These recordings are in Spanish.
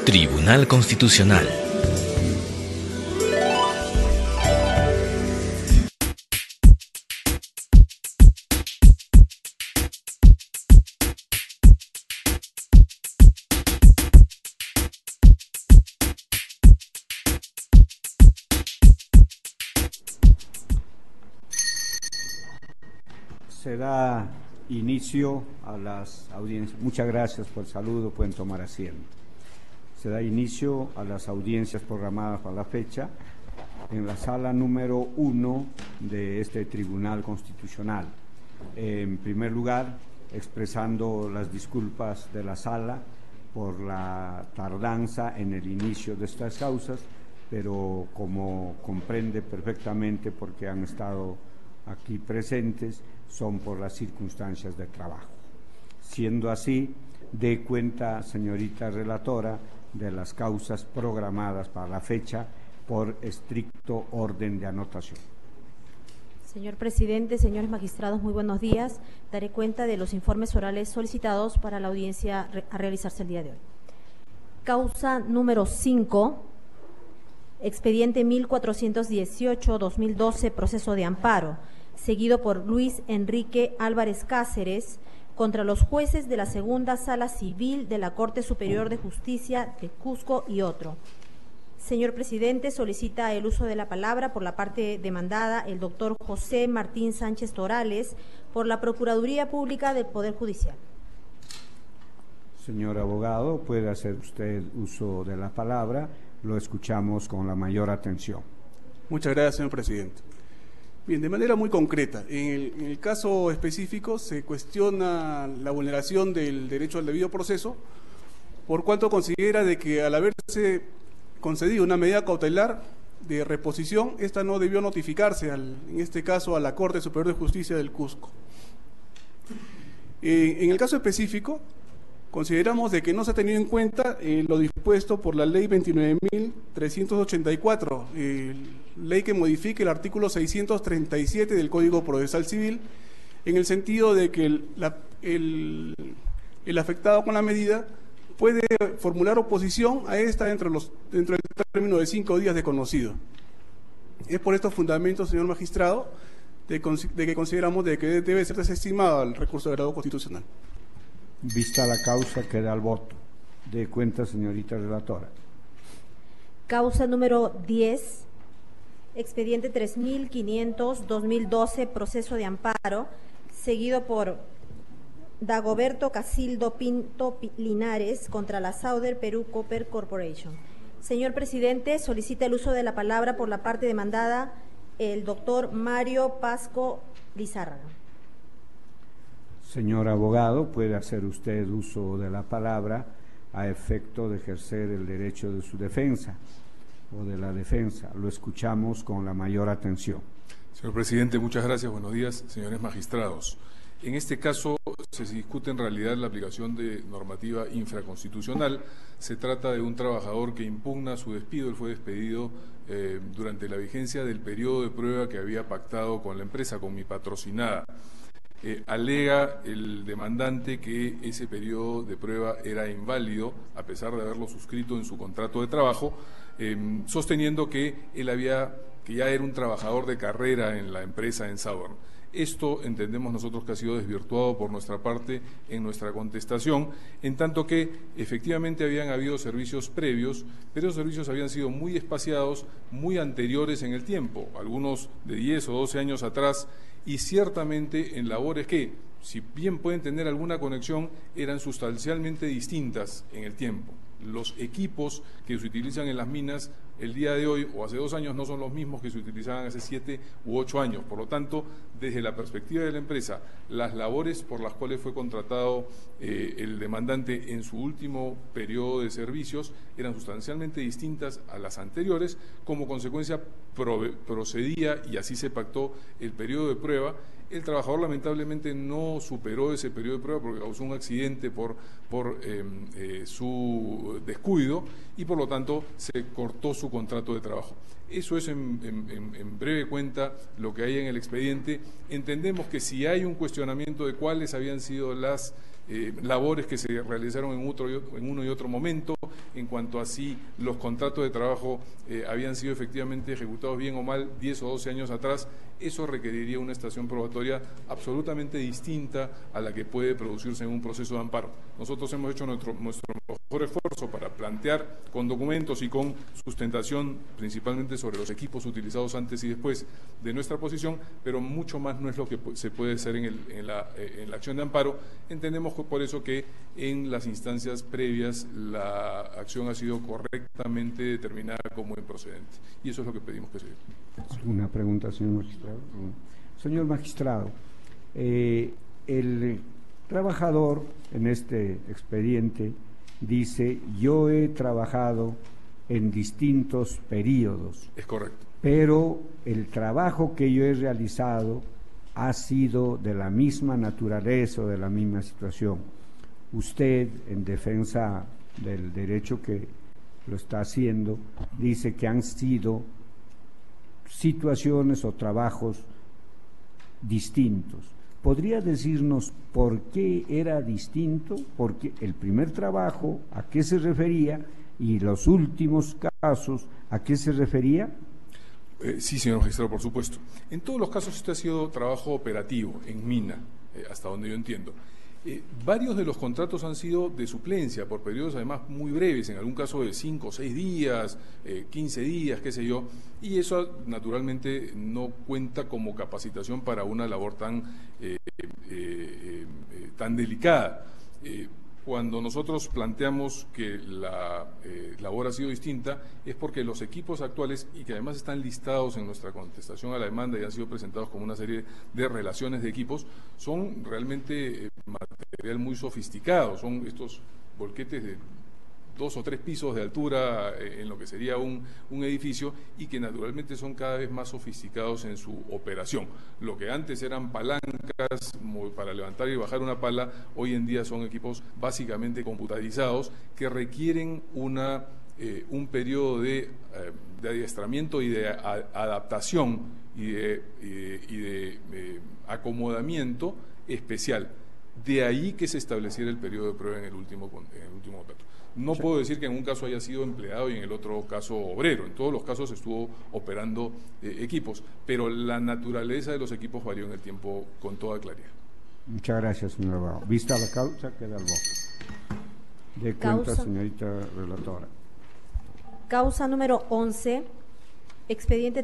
Tribunal Constitucional. Se da inicio a las audiencias. Muchas gracias por el saludo, pueden tomar asiento. Se da inicio a las audiencias programadas para la fecha en la sala número 1 de este Tribunal Constitucional. En primer lugar, expresando las disculpas de la sala por la tardanza en el inicio de estas causas, pero como comprende perfectamente porque han estado aquí presentes, son por las circunstancias de trabajo. Siendo así, dé cuenta, señorita relatora, de las causas programadas para la fecha por estricto orden de anotación. Señor presidente, señores magistrados, muy buenos días. Daré cuenta de los informes orales solicitados para la audiencia a realizarse el día de hoy. Causa número 5, expediente 1418-2012, proceso de amparo, seguido por Luis Enrique Álvarez Cáceres, contra los jueces de la Segunda Sala Civil de la Corte Superior de Justicia de Cusco y otro. Señor presidente, solicita el uso de la palabra por la parte demandada el doctor José Martín Sánchez Torales, por la Procuraduría Pública del Poder Judicial. Señor abogado, puede hacer usted uso de la palabra, lo escuchamos con la mayor atención. Muchas gracias, señor presidente. Bien, de manera muy concreta, en el caso específico se cuestiona la vulneración del derecho al debido proceso, por cuanto considera de que al haberse concedido una medida cautelar de reposición, esta no debió notificarse, en este caso, a la Corte Superior de Justicia del Cusco. En el caso específico, consideramos de que no se ha tenido en cuenta lo dispuesto por la Ley 29.384, ley que modifique el artículo 637 del Código Procesal Civil, en el sentido de que el afectado con la medida puede formular oposición a esta dentro del término de 5 días de conocido. Es por estos fundamentos, señor magistrado, de que consideramos de que debe ser desestimado el recurso de grado constitucional. Vista la causa, queda al voto. De cuenta, señorita relatora. Causa número 10, expediente 3500-2012, proceso de amparo, seguido por Dagoberto Casildo Pinto Linares contra la Sauder Perú Copper Corporation. Señor presidente, solicita el uso de la palabra por la parte demandada el doctor Mario Pasco Lizárraga. Señor abogado, puede hacer usted uso de la palabra a efecto de ejercer el derecho de su defensa o de la defensa. Lo escuchamos con la mayor atención. Señor presidente, muchas gracias. Buenos días, señores magistrados. En este caso se discute en realidad la aplicación de normativa infraconstitucional. Se trata de un trabajador que impugna su despido. Él fue despedido durante la vigencia del periodo de prueba que había pactado con la empresa, con mi patrocinada. Alega el demandante que ese periodo de prueba era inválido, a pesar de haberlo suscrito en su contrato de trabajo, sosteniendo que ya era un trabajador de carrera en la empresa en Southern. Esto entendemos nosotros que ha sido desvirtuado por nuestra parte en nuestra contestación, en tanto que efectivamente habían habido servicios previos, pero esos servicios habían sido muy espaciados, muy anteriores en el tiempo, algunos de 10 o 12 años atrás, y ciertamente en labores que, si bien pueden tener alguna conexión, eran sustancialmente distintas en el tiempo. Los equipos que se utilizan en las minas el día de hoy o hace 2 años no son los mismos que se utilizaban hace 7 u 8 años. Por lo tanto, desde la perspectiva de la empresa, las labores por las cuales fue contratado el demandante en su último periodo de servicios eran sustancialmente distintas a las anteriores. Como consecuencia, procedía, y así se pactó, el periodo de prueba. El trabajador lamentablemente no superó ese periodo de prueba porque causó un accidente por su descuido y por lo tanto se cortó su contrato de trabajo. Eso es en breve cuenta lo que hay en el expediente. Entendemos que si hay un cuestionamiento de cuáles habían sido las labores que se realizaron en uno y otro momento, en cuanto a si los contratos de trabajo habían sido efectivamente ejecutados bien o mal 10 o 12 años atrás. Eso requeriría una estación probatoria absolutamente distinta a la que puede producirse en un proceso de amparo. Nosotros hemos hecho nuestro mejor esfuerzo para plantear con documentos y con sustentación, principalmente sobre los equipos utilizados antes y después de nuestra posición, pero mucho más no es lo que se puede hacer en la acción de amparo. Entendemos por eso que en las instancias previas la acción ha sido correctamente determinada como improcedente, y eso es lo que pedimos que se dé. ¿Alguna pregunta, señor magistrado? Señor magistrado, el trabajador en este expediente dice: yo he trabajado en distintos periodos. Es correcto. Pero el trabajo que yo he realizado ha sido de la misma naturaleza o de la misma situación. Usted, en defensa del derecho que lo está haciendo, dice que han sido situaciones o trabajos distintos. ¿Podría decirnos por qué era distinto? Porque el primer trabajo, ¿a qué se refería? Y los últimos casos, ¿a qué se refería? Sí, señor magistrado, por supuesto. En todos los casos este ha sido trabajo operativo, en mina, hasta donde yo entiendo. Varios de los contratos han sido de suplencia, por periodos además muy breves, en algún caso de 5 o 6 días, 15 días, qué sé yo, y eso naturalmente no cuenta como capacitación para una labor tan delicada. Cuando nosotros planteamos que la labor ha sido distinta, es porque los equipos actuales, y que además están listados en nuestra contestación a la demanda y han sido presentados como una serie de relaciones de equipos, son realmente material muy sofisticado, son estos volquetes de 2 o 3 pisos de altura en lo que sería un edificio, y que naturalmente son cada vez más sofisticados en su operación. Lo que antes eran palancas para levantar y bajar una pala, hoy en día son equipos básicamente computarizados que requieren un periodo de adiestramiento y de adaptación y de acomodamiento especial. De ahí que se estableciera el periodo de prueba en el último contrato. No puedo decir que en un caso haya sido empleado y en el otro caso obrero. En todos los casos estuvo operando equipos, pero la naturaleza de los equipos varió en el tiempo con toda claridad. Muchas gracias, señor abogado. Vista la causa, queda el voto. De cuenta, señorita relatora. Causa número 11, expediente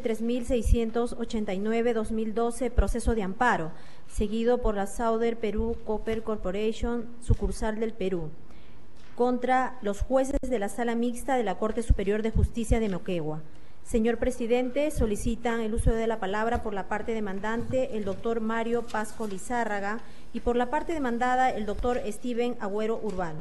3689-2012, proceso de amparo, seguido por la Southern Perú Copper Corporation, sucursal del Perú, contra los jueces de la Sala Mixta de la Corte Superior de Justicia de Moquegua. Señor presidente, solicitan el uso de la palabra por la parte demandante el doctor Mario Pasco Lizárraga y por la parte demandada el doctor Steven Agüero Urbano.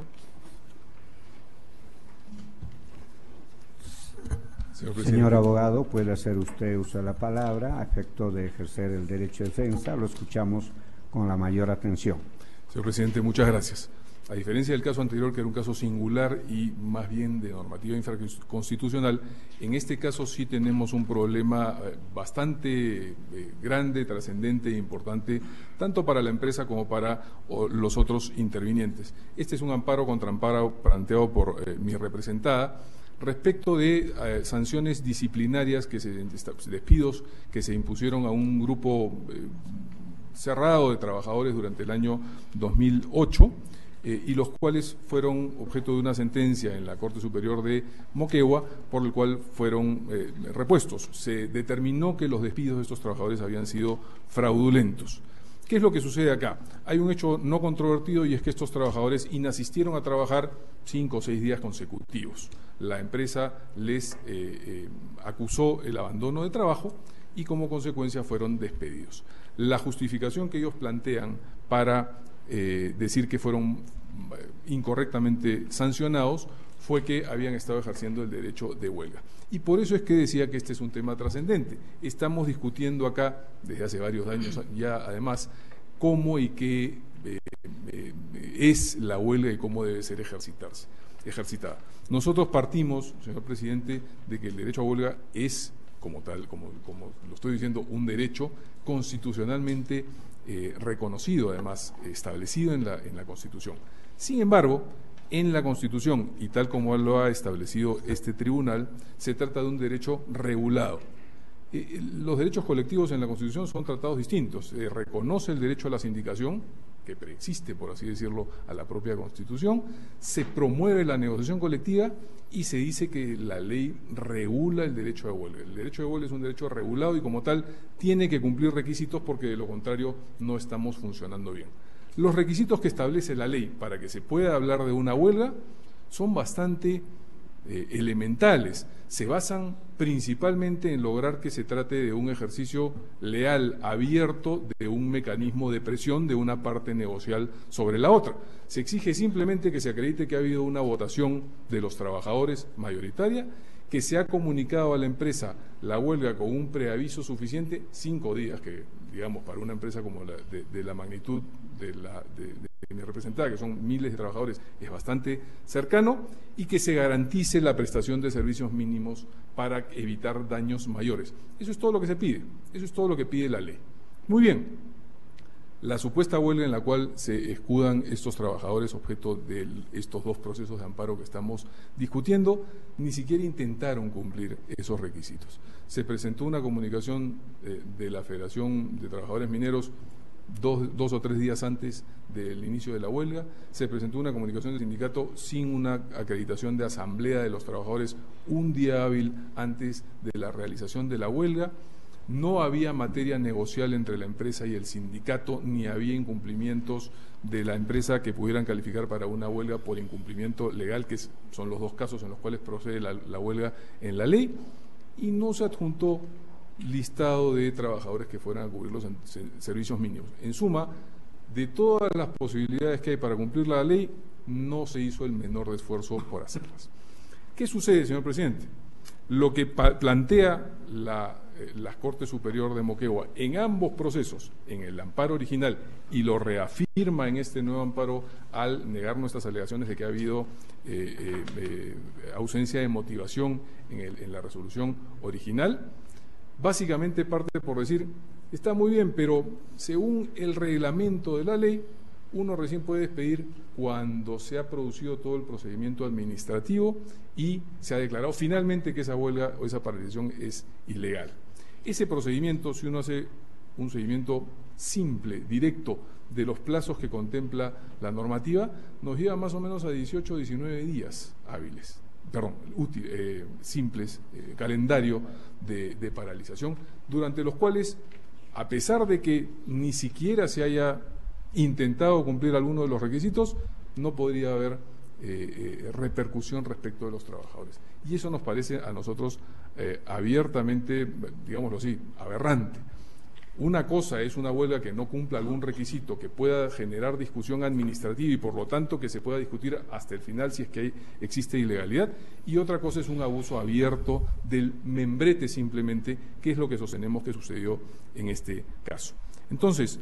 Señor abogado, puede hacer usted uso de la palabra a efecto de ejercer el derecho de defensa. Lo escuchamos con la mayor atención. Señor presidente, muchas gracias. A diferencia del caso anterior, que era un caso singular y más bien de normativa infraconstitucional, en este caso sí tenemos un problema bastante grande, trascendente e importante, tanto para la empresa como para los otros intervinientes. Este es un amparo contra amparo planteado por mi representada respecto de sanciones disciplinarias, despidos que se impusieron a un grupo cerrado de trabajadores durante el año 2008, y los cuales fueron objeto de una sentencia en la Corte Superior de Moquegua, por el cual fueron repuestos. Se determinó que los despidos de estos trabajadores habían sido fraudulentos. ¿Qué es lo que sucede acá? Hay un hecho no controvertido, y es que estos trabajadores inasistieron a trabajar 5 o 6 días consecutivos. La empresa les acusó el abandono de trabajo y como consecuencia fueron despedidos. La justificación que ellos plantean para decir que fueron incorrectamente sancionados fue que habían estado ejerciendo el derecho de huelga. Y por eso es que decía que este es un tema trascendente. Estamos discutiendo acá, desde hace varios años ya además, cómo y qué es la huelga y cómo debe ser ejercitada. Nosotros partimos, señor presidente, de que el derecho a huelga es, como tal, como lo estoy diciendo, un derecho constitucionalmente reconocido, además, establecido en la Constitución. Sin embargo, en la Constitución, y tal como lo ha establecido este tribunal, se trata de un derecho regulado. Los derechos colectivos en la Constitución son tratados distintos. Reconoce el derecho a la sindicación, que preexiste, por así decirlo, a la propia Constitución, se promueve la negociación colectiva y se dice que la ley regula el derecho de huelga. El derecho de huelga es un derecho regulado y como tal tiene que cumplir requisitos porque de lo contrario no estamos funcionando bien. Los requisitos que establece la ley para que se pueda hablar de una huelga son bastante elementales. Se basan principalmente en lograr que se trate de un ejercicio leal, abierto, de un mecanismo de presión de una parte negocial sobre la otra. Se exige simplemente que se acredite que ha habido una votación de los trabajadores mayoritaria, que se ha comunicado a la empresa la huelga con un preaviso suficiente, 5 días, que digamos para una empresa como la de la magnitud de mi representada, que son miles de trabajadores, es bastante cercano, y que se garantice la prestación de servicios mínimos para evitar daños mayores. Eso es todo lo que se pide, eso es todo lo que pide la ley. Muy bien. La supuesta huelga en la cual se escudan estos trabajadores objeto de estos 2 procesos de amparo que estamos discutiendo, ni siquiera intentaron cumplir esos requisitos. Se presentó una comunicación de la Federación de Trabajadores Mineros 2 o 3 días antes del inicio de la huelga, se presentó una comunicación del sindicato sin una acreditación de asamblea de los trabajadores un día hábil antes de la realización de la huelga. No había materia negocial entre la empresa y el sindicato, ni había incumplimientos de la empresa que pudieran calificar para una huelga por incumplimiento legal, que son los 2 casos en los cuales procede la huelga en la ley, y no se adjuntó listado de trabajadores que fueran a cubrir los servicios mínimos. En suma, de todas las posibilidades que hay para cumplir la ley, no se hizo el menor esfuerzo por hacerlas. ¿Qué sucede, señor presidente? Lo que plantea la Corte Superior de Moquegua en ambos procesos, en el amparo original y lo reafirma en este nuevo amparo al negar nuestras alegaciones de que ha habido ausencia de motivación en la resolución original, básicamente parte por decir, está muy bien, pero según el reglamento de la ley, uno recién puede despedir cuando se ha producido todo el procedimiento administrativo y se ha declarado finalmente que esa huelga o esa paralización es ilegal. Ese procedimiento, si uno hace un seguimiento simple, directo, de los plazos que contempla la normativa, nos lleva más o menos a 18 o 19 días hábiles, simples, calendario de paralización, durante los cuales, a pesar de que ni siquiera se haya intentado cumplir alguno de los requisitos, no podría haber repercusión respecto de los trabajadores. Y eso nos parece a nosotros abiertamente, digámoslo así, aberrante. Una cosa es una huelga que no cumpla algún requisito que pueda generar discusión administrativa y por lo tanto que se pueda discutir hasta el final si es que existe ilegalidad, y otra cosa es un abuso abierto del membrete simplemente, que es lo que sostenemos que sucedió en este caso. Entonces,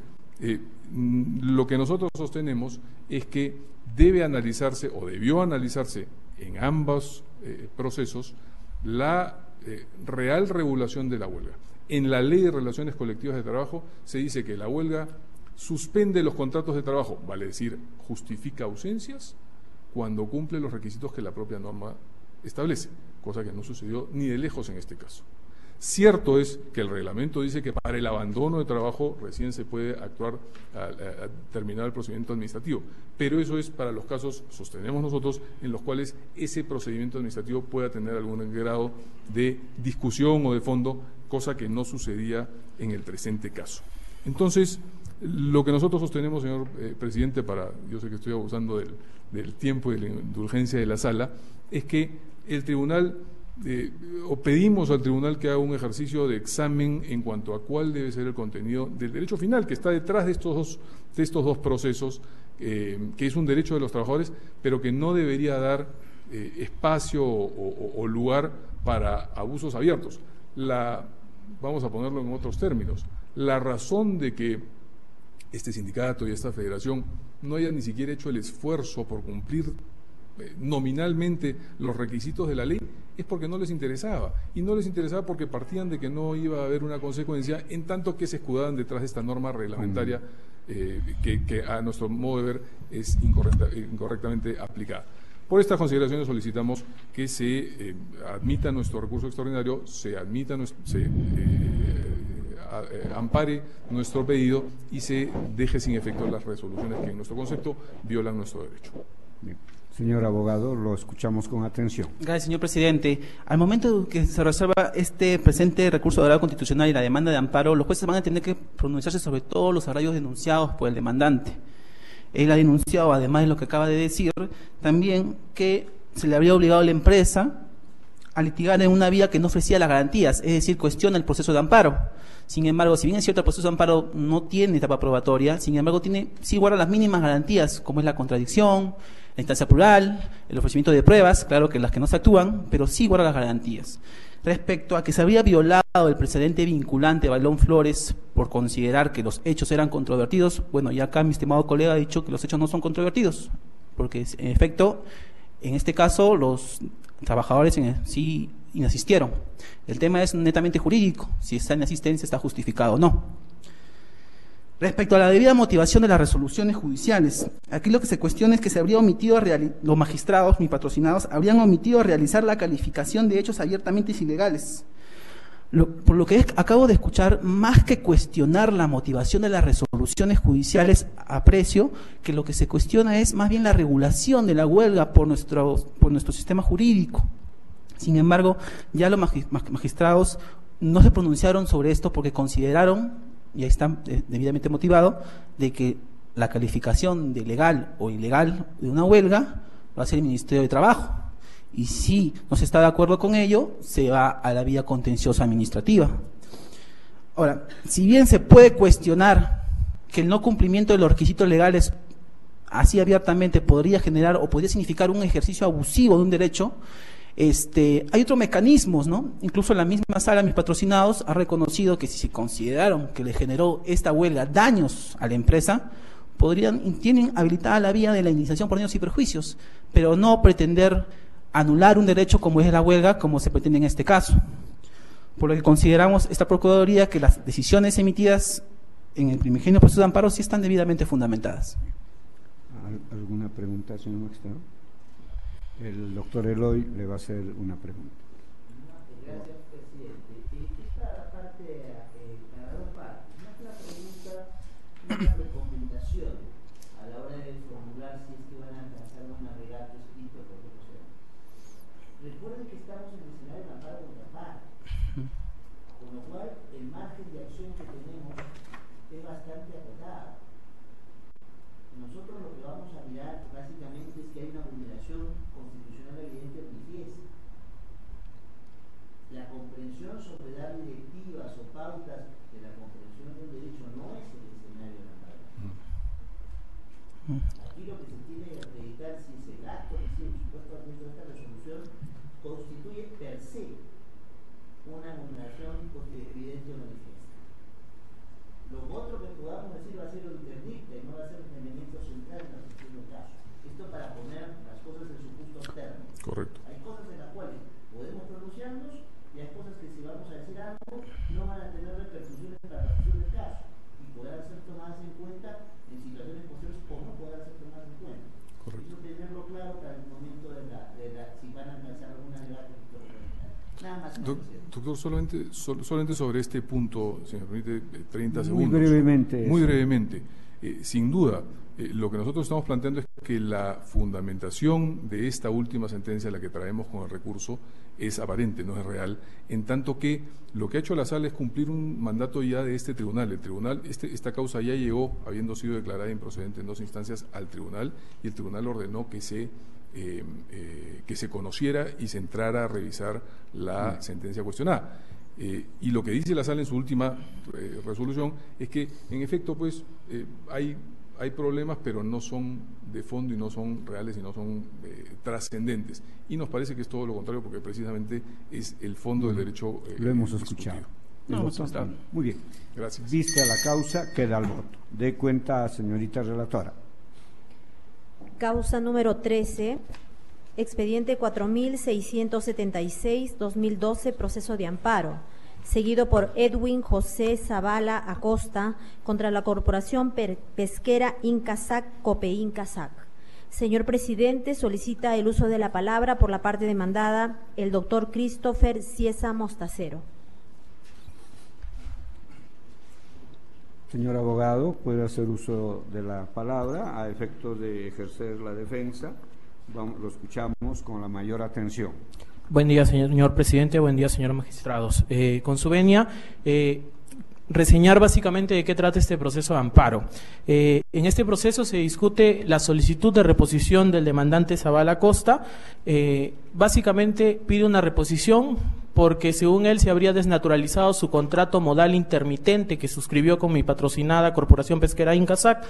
lo que nosotros sostenemos es que debe analizarse o debió analizarse en ambos procesos la real regulación de la huelga. En la Ley de Relaciones Colectivas de Trabajo se dice que la huelga suspende los contratos de trabajo, vale decir, justifica ausencias cuando cumple los requisitos que la propia norma establece, cosa que no sucedió ni de lejos en este caso. Cierto es que el reglamento dice que para el abandono de trabajo recién se puede actuar a terminar el procedimiento administrativo, pero eso es para los casos, sostenemos nosotros, en los cuales ese procedimiento administrativo pueda tener algún grado de discusión o de fondo, cosa que no sucedía en el presente caso. Entonces, lo que nosotros sostenemos, señor presidente, yo sé que estoy abusando del tiempo y de la indulgencia de la sala, es que el tribunal o pedimos al tribunal que haga un ejercicio de examen en cuanto a cuál debe ser el contenido del derecho final que está detrás de estos dos procesos, que es un derecho de los trabajadores, pero que no debería dar espacio o lugar para abusos abiertos. Vamos a ponerlo en otros términos, la razón de que este sindicato y esta federación no hayan ni siquiera hecho el esfuerzo por cumplir nominalmente los requisitos de la ley, es porque no les interesaba. Y no les interesaba porque partían de que no iba a haber una consecuencia, en tanto que se escudaban detrás de esta norma reglamentaria que a nuestro modo de ver es incorrectamente aplicada. Por estas consideraciones solicitamos que se admita nuestro recurso extraordinario, se admita ampare nuestro pedido y se deje sin efecto las resoluciones que en nuestro concepto violan nuestro derecho. Bien. Señor abogado, lo escuchamos con atención. Gracias, señor presidente. Al momento que se resuelva este presente recurso de grado constitucional y la demanda de amparo, los jueces van a tener que pronunciarse sobre todos los agravios denunciados por el demandante. Él ha denunciado, además de lo que acaba de decir, también que se le habría obligado a la empresa a litigar en una vía que no ofrecía las garantías, es decir, cuestiona el proceso de amparo. Sin embargo, si bien es cierto el proceso de amparo no tiene etapa probatoria, sin embargo sí guarda las mínimas garantías, como es la contradicción, la instancia plural, el ofrecimiento de pruebas, claro que las que no se actúan, pero sí guarda las garantías. Respecto a que se habría violado el precedente vinculante de Bailón Flores por considerar que los hechos eran controvertidos, bueno, ya acá mi estimado colega ha dicho que los hechos no son controvertidos, porque en efecto, en este caso, los trabajadores sí inasistieron. El tema es netamente jurídico, si esa inasistencia está justificada o no. Respecto a la debida motivación de las resoluciones judiciales, aquí lo que se cuestiona es que se habría omitido, los magistrados, mis patrocinados, habrían omitido realizar la calificación de hechos abiertamente ilegales. Por lo que acabo de escuchar, más que cuestionar la motivación de las resoluciones judiciales, aprecio que lo que se cuestiona es más bien la regulación de la huelga por nuestro sistema jurídico. Sin embargo, ya los magistrados no se pronunciaron sobre esto porque consideraron, y ahí está debidamente motivado, de que la calificación de legal o ilegal de una huelga va a ser el Ministerio de Trabajo. Y si no se está de acuerdo con ello, se va a la vía contenciosa administrativa. Ahora, si bien se puede cuestionar que el no cumplimiento de los requisitos legales así abiertamente podría generar o podría significar un ejercicio abusivo de un derecho, hay otros mecanismos, ¿no? Incluso la misma sala, mis patrocinados, ha reconocido que si se consideraron que le generó esta huelga daños a la empresa, tienen habilitada la vía de la indemnización por daños y perjuicios, pero no pretender anular un derecho como es la huelga, como se pretende en este caso. Por lo que consideramos esta Procuraduría que las decisiones emitidas en el primigenio proceso de amparo sí están debidamente fundamentadas. ¿Alguna pregunta, señor magistrado? El doctor Eloy le va a hacer una pregunta. Gracias, presidente. Esta parte, para dos partes. Una pregunta, una recomendación a la hora de formular si es que van a alcanzar un alegato escrito por lo que sea. Recuerden que estamos en el escenario de amparo contra amparo, con lo cual el margen de acción que tenemos es bastante acotado. Nosotros lo que vamos a mirar básicamente es que hay una vulneración constitucional evidente o manifiesta. La comprensión sobre dar directivas o pautas de la comprensión del derecho no es el escenario de la amparo. Aquí lo que se tiene que acreditar si ese acto que se ha supuesto dentro de esta resolución constituye per se una vulneración evidente o manifiesta. Lo otro que podamos decir va a ser lo interdicta y no va a ser un elemento central en la solución del caso. Esto para poner las cosas en su justo término. Correcto. Hay cosas en las cuales podemos pronunciarnos y hay cosas que si vamos a decir algo no van a tener repercusiones en la resolución del caso y podrán ser tomadas en cuenta en situaciones posteriores o no podrán ser tomadas en cuenta. Correcto. Eso tenerlo claro para el momento de si van a alcanzar alguna debate. Nada más. Doctor, solamente sobre este punto, si me permite 30 segundos. Muy brevemente. Muy brevemente. Sin duda, lo que nosotros estamos planteando es que la fundamentación de esta última sentencia, la que traemos con el recurso, es aparente, no es real, en tanto que lo que ha hecho la sala es cumplir un mandato ya de este tribunal. El tribunal, esta causa ya llegó, habiendo sido declarada improcedente en 2 instancias, al tribunal, y el tribunal ordenó que se conociera y se entrara a revisar la sentencia cuestionada. Y lo que dice la sala en su última resolución es que, en efecto, pues hay problemas, pero no son de fondo y no son reales y no son trascendentes. Y nos parece que es todo lo contrario, porque precisamente es el fondo del derecho. Lo hemos escuchado. Muy bien. Gracias. Vista la causa, queda el voto. Dé cuenta, señorita relatora. Causa número 13, expediente 4676-2012, proceso de amparo, seguido por Edwin José Zavala Acosta contra la Corporación Pesquera Incasac, Copeincasac. Señor presidente, solicita el uso de la palabra por la parte demandada el doctor Christopher Ciesa Mostacero. Señor abogado, puede hacer uso de la palabra a efecto de ejercer la defensa. Lo escuchamos con la mayor atención. Buen día, señor presidente. Buen día, señores magistrados. Con su venia, reseñar básicamente de qué trata este proceso de amparo. En este proceso se discute la solicitud de reposición del demandante Zavala Acosta. Básicamente pide una reposición porque según él se habría desnaturalizado su contrato modal intermitente que suscribió con mi patrocinada Corporación Pesquera Incasac,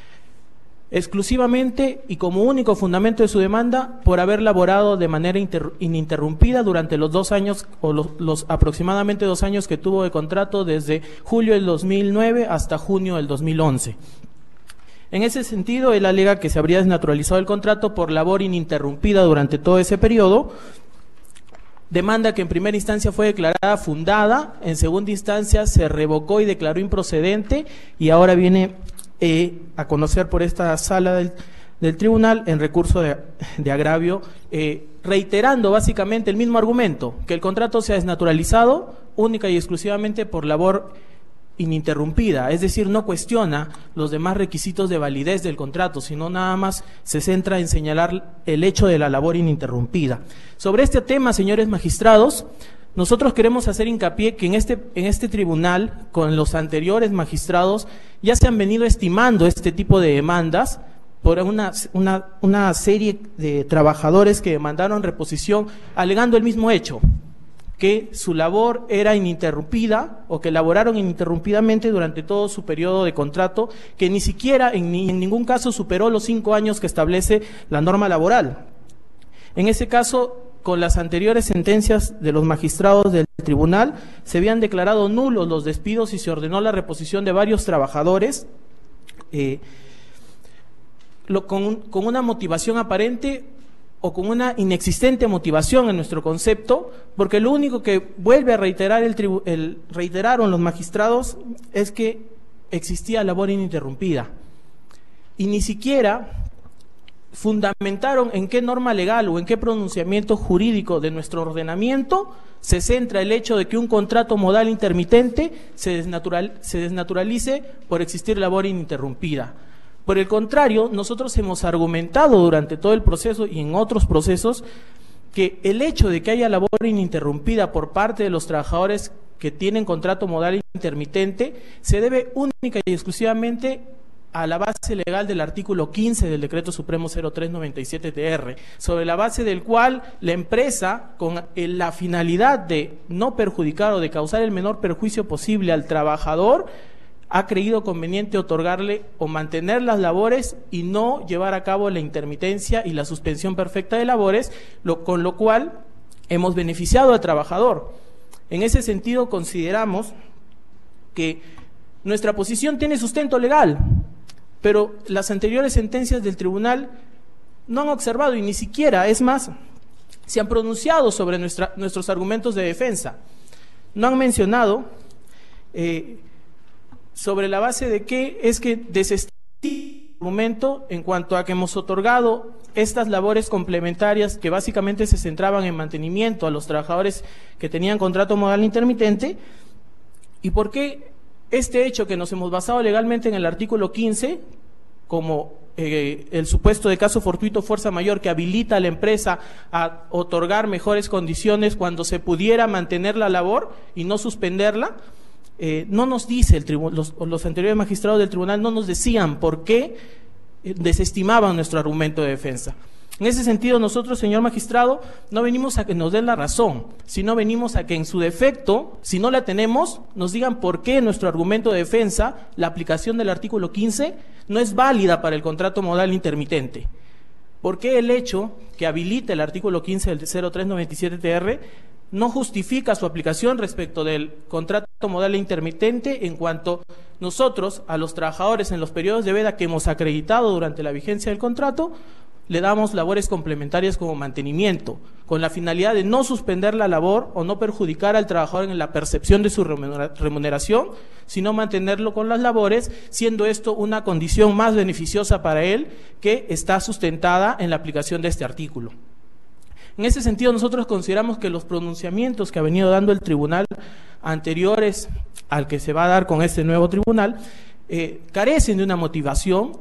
exclusivamente y como único fundamento de su demanda por haber laborado de manera ininterrumpida durante los 2 años o los aproximadamente 2 años que tuvo de contrato desde julio del 2009 hasta junio del 2011. En ese sentido, él alega que se habría desnaturalizado el contrato por labor ininterrumpida durante todo ese periodo, demanda que en primera instancia fue declarada fundada, en segunda instancia se revocó y declaró improcedente y ahora viene a conocer por esta sala del tribunal en recurso de agravio, reiterando básicamente el mismo argumento, que el contrato se ha desnaturalizado única y exclusivamente por labor ininterrumpida, es decir, no cuestiona los demás requisitos de validez del contrato, sino nada más se centra en señalar el hecho de la labor ininterrumpida. Sobre este tema, señores magistrados, nosotros queremos hacer hincapié que en este tribunal, con los anteriores magistrados, ya se han venido estimando este tipo de demandas por una serie de trabajadores que demandaron reposición alegando el mismo hecho, que su labor era ininterrumpida o que laboraron ininterrumpidamente durante todo su periodo de contrato, que ni siquiera en ningún caso superó los 5 años que establece la norma laboral. En ese caso, con las anteriores sentencias de los magistrados del tribunal, se habían declarado nulos los despidos y se ordenó la reposición de varios trabajadores con una motivación aparente o con una inexistente motivación en nuestro concepto, porque lo único que vuelve a reiterar reiteraron los magistrados es que existía labor ininterrumpida y ni siquiera fundamentaron en qué norma legal o en qué pronunciamiento jurídico de nuestro ordenamiento se centra el hecho de que un contrato modal intermitente se desnaturalice por existir labor ininterrumpida. Por el contrario, nosotros hemos argumentado durante todo el proceso y en otros procesos que el hecho de que haya labor ininterrumpida por parte de los trabajadores que tienen contrato modal intermitente se debe única y exclusivamente a la base legal del artículo 15 del Decreto Supremo 0397-TR, sobre la base del cual la empresa, con la finalidad de no perjudicar o de causar el menor perjuicio posible al trabajador, ha creído conveniente otorgarle o mantener las labores y no llevar a cabo la intermitencia y la suspensión perfecta de labores, con lo cual hemos beneficiado al trabajador. En ese sentido, consideramos que nuestra posición tiene sustento legal, pero las anteriores sentencias del tribunal no han observado y ni siquiera, es más, se han pronunciado sobre nuestros argumentos de defensa. No han mencionado sobre la base de que es que desestima el argumento en cuanto a que hemos otorgado estas labores complementarias que básicamente se centraban en mantenimiento a los trabajadores que tenían contrato modal intermitente, y por qué este hecho que nos hemos basado legalmente en el artículo 15 como el supuesto de caso fortuito fuerza mayor que habilita a la empresa a otorgar mejores condiciones cuando se pudiera mantener la labor y no suspenderla. No nos dice los anteriores magistrados del tribunal no nos decían por qué desestimaban nuestro argumento de defensa. En ese sentido, nosotros, señor magistrado, no venimos a que nos den la razón, sino venimos a que en su defecto, si no la tenemos, nos digan por qué nuestro argumento de defensa, la aplicación del artículo 15, no es válida para el contrato modal intermitente. ¿Por qué el hecho que habilita el artículo 15 del 0397-TR no justifica su aplicación respecto del contrato modal intermitente en cuanto nosotros, a los trabajadores en los periodos de veda que hemos acreditado durante la vigencia del contrato, le damos labores complementarias como mantenimiento, con la finalidad de no suspender la labor o no perjudicar al trabajador en la percepción de su remuneración, sino mantenerlo con las labores, siendo esto una condición más beneficiosa para él que está sustentada en la aplicación de este artículo. En ese sentido, nosotros consideramos que los pronunciamientos que ha venido dando el tribunal anteriores al que se va a dar con este nuevo tribunal, carecen de una motivación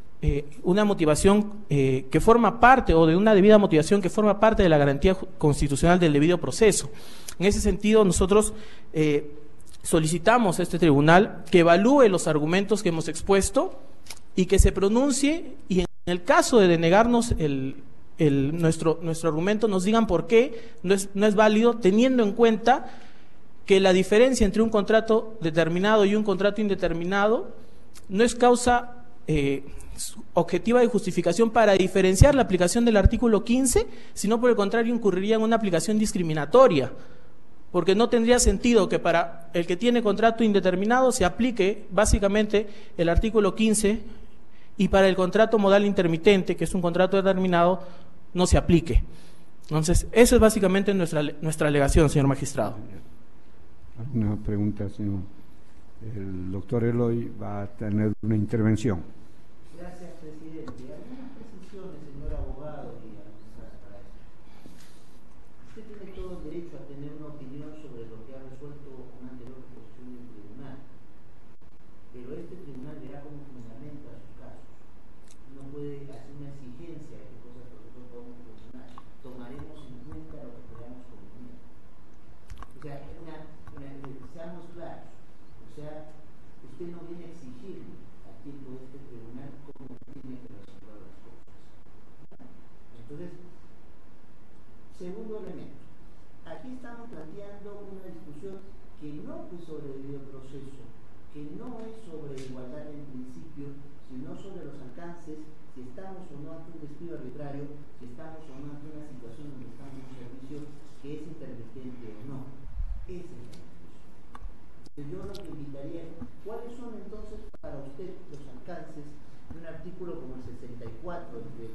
que forma parte, o de una debida motivación que forma parte de la garantía constitucional del debido proceso. En ese sentido, nosotros solicitamos a este tribunal que evalúe los argumentos que hemos expuesto y que se pronuncie, y en el caso de denegarnos nuestro argumento, nos digan por qué no es válido, teniendo en cuenta que la diferencia entre un contrato determinado y un contrato indeterminado no es causa objetiva de justificación para diferenciar la aplicación del artículo 15, sino por el contrario incurriría en una aplicación discriminatoria, porque no tendría sentido que para el que tiene contrato indeterminado se aplique básicamente el artículo 15 y para el contrato modal intermitente, que es un contrato determinado, no se aplique. Entonces, eso es básicamente nuestra alegación, señor magistrado. ¿Alguna pregunta, señor? El doctor Eloy va a tener una intervención. Gracias, presidente. Algunas precisiones, señor abogado, y para esto. Usted tiene todo el derecho a tener una opinión sobre lo que ha resuelto una anterior resolución del tribunal, pero este tribunal verá como fundamento a sus casos. No puede hacer una exigencia de qué cosas nosotros podemos funcionar. Tomaremos en cuenta lo que podamos convenir. O sea, seamos claros. O sea, usted no viene a exigirle al tiempo de este tribunal cómo tiene que resolver las cosas. Entonces, segundo elemento. Aquí estamos planteando una discusión que no es sobre el debido proceso, que no es sobre igualdad en principio, sino sobre los alcances, si estamos o no ante un despido arbitrario, si estamos o no ante una situación donde estamos en un servicio que es intermitente o no. Esa es la discusión. Yo lo que invitaría es, ¿cuáles son entonces para usted los alcances de un artículo como el 64 del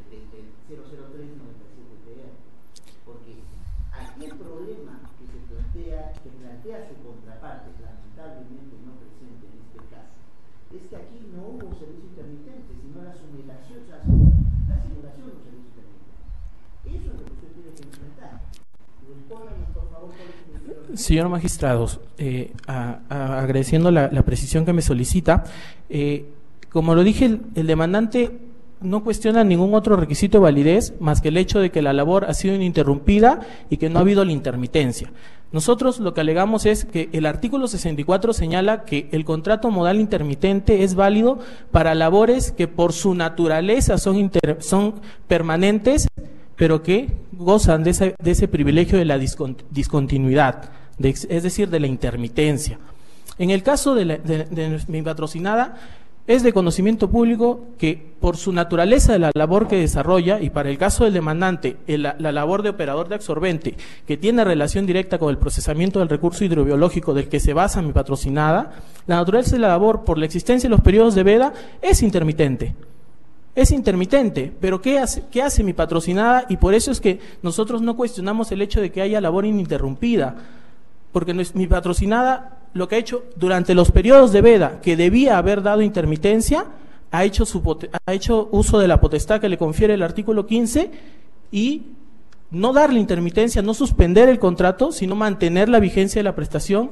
00397-TR? Porque aquí el problema que plantea su contraparte, lamentablemente no presente en este caso, es que aquí no hubo servicio intermitente, sino la simulación de los servicios intermitentes. Eso es lo que usted tiene que enfrentar. Respóndanos, por favor, cuál es su visión. Señor magistrado, agradeciendo la precisión que me solicita, como lo dije, el demandante no cuestiona ningún otro requisito de validez más que el hecho de que la labor ha sido ininterrumpida y que no ha habido la intermitencia. Nosotros lo que alegamos es que el artículo 64 señala que el contrato modal intermitente es válido para labores que por su naturaleza son permanentes, pero que gozan de ese privilegio de la discontinuidad, es decir, de la intermitencia. En el caso de mi patrocinada, es de conocimiento público que por su naturaleza de la labor que desarrolla, y para el caso del demandante, la labor de operador de absorbente, que tiene relación directa con el procesamiento del recurso hidrobiológico del que se basa mi patrocinada, la naturaleza de la labor por la existencia de los periodos de veda es intermitente. Es intermitente, pero ¿qué hace mi patrocinada? Y por eso es que nosotros no cuestionamos el hecho de que haya labor ininterrumpida, porque mi patrocinada lo que ha hecho durante los periodos de veda que debía haber dado intermitencia, ha hecho uso de la potestad que le confiere el artículo 15 y no darle intermitencia, no suspender el contrato, sino mantener la vigencia de la prestación.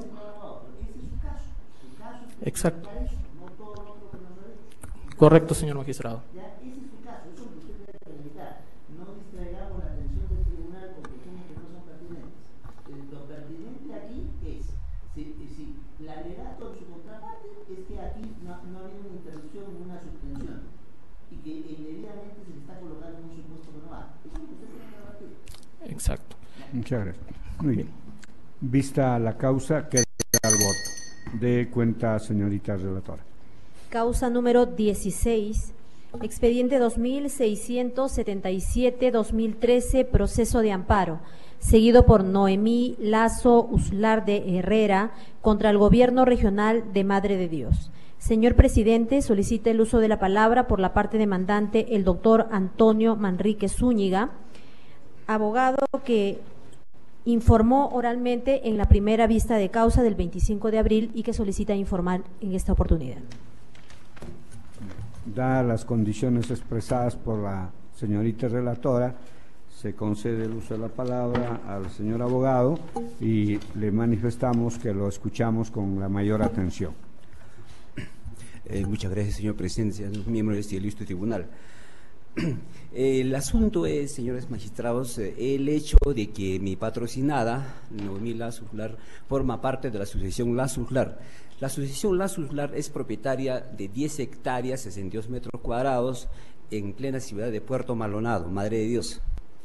Exacto. Correcto, señor magistrado. Exacto. Muchas gracias. Muy bien. Vista la causa, queda al voto. De cuenta, señorita relatora. Causa número 16, expediente 2677-2013, proceso de amparo, seguido por Noemí Lazo Uslar de Herrera contra el Gobierno Regional de Madre de Dios. Señor presidente, solicita el uso de la palabra por la parte demandante el doctor Antonio Manrique Zúñiga, abogado que informó oralmente en la primera vista de causa del 25 de abril y que solicita informar en esta oportunidad. Dadas las condiciones expresadas por la señorita relatora, se concede el uso de la palabra al señor abogado y le manifestamos que lo escuchamos con la mayor atención. Muchas gracias, señor presidente, señores miembros de este ilustre tribunal. El asunto es, señores magistrados, el hecho de que mi patrocinada, Noemí Lazuzlar, forma parte de la asociación Lazuzlar. La asociación Lazuzlar es propietaria de 10 hectáreas, 62 metros cuadrados, en plena ciudad de Puerto Maldonado, Madre de Dios.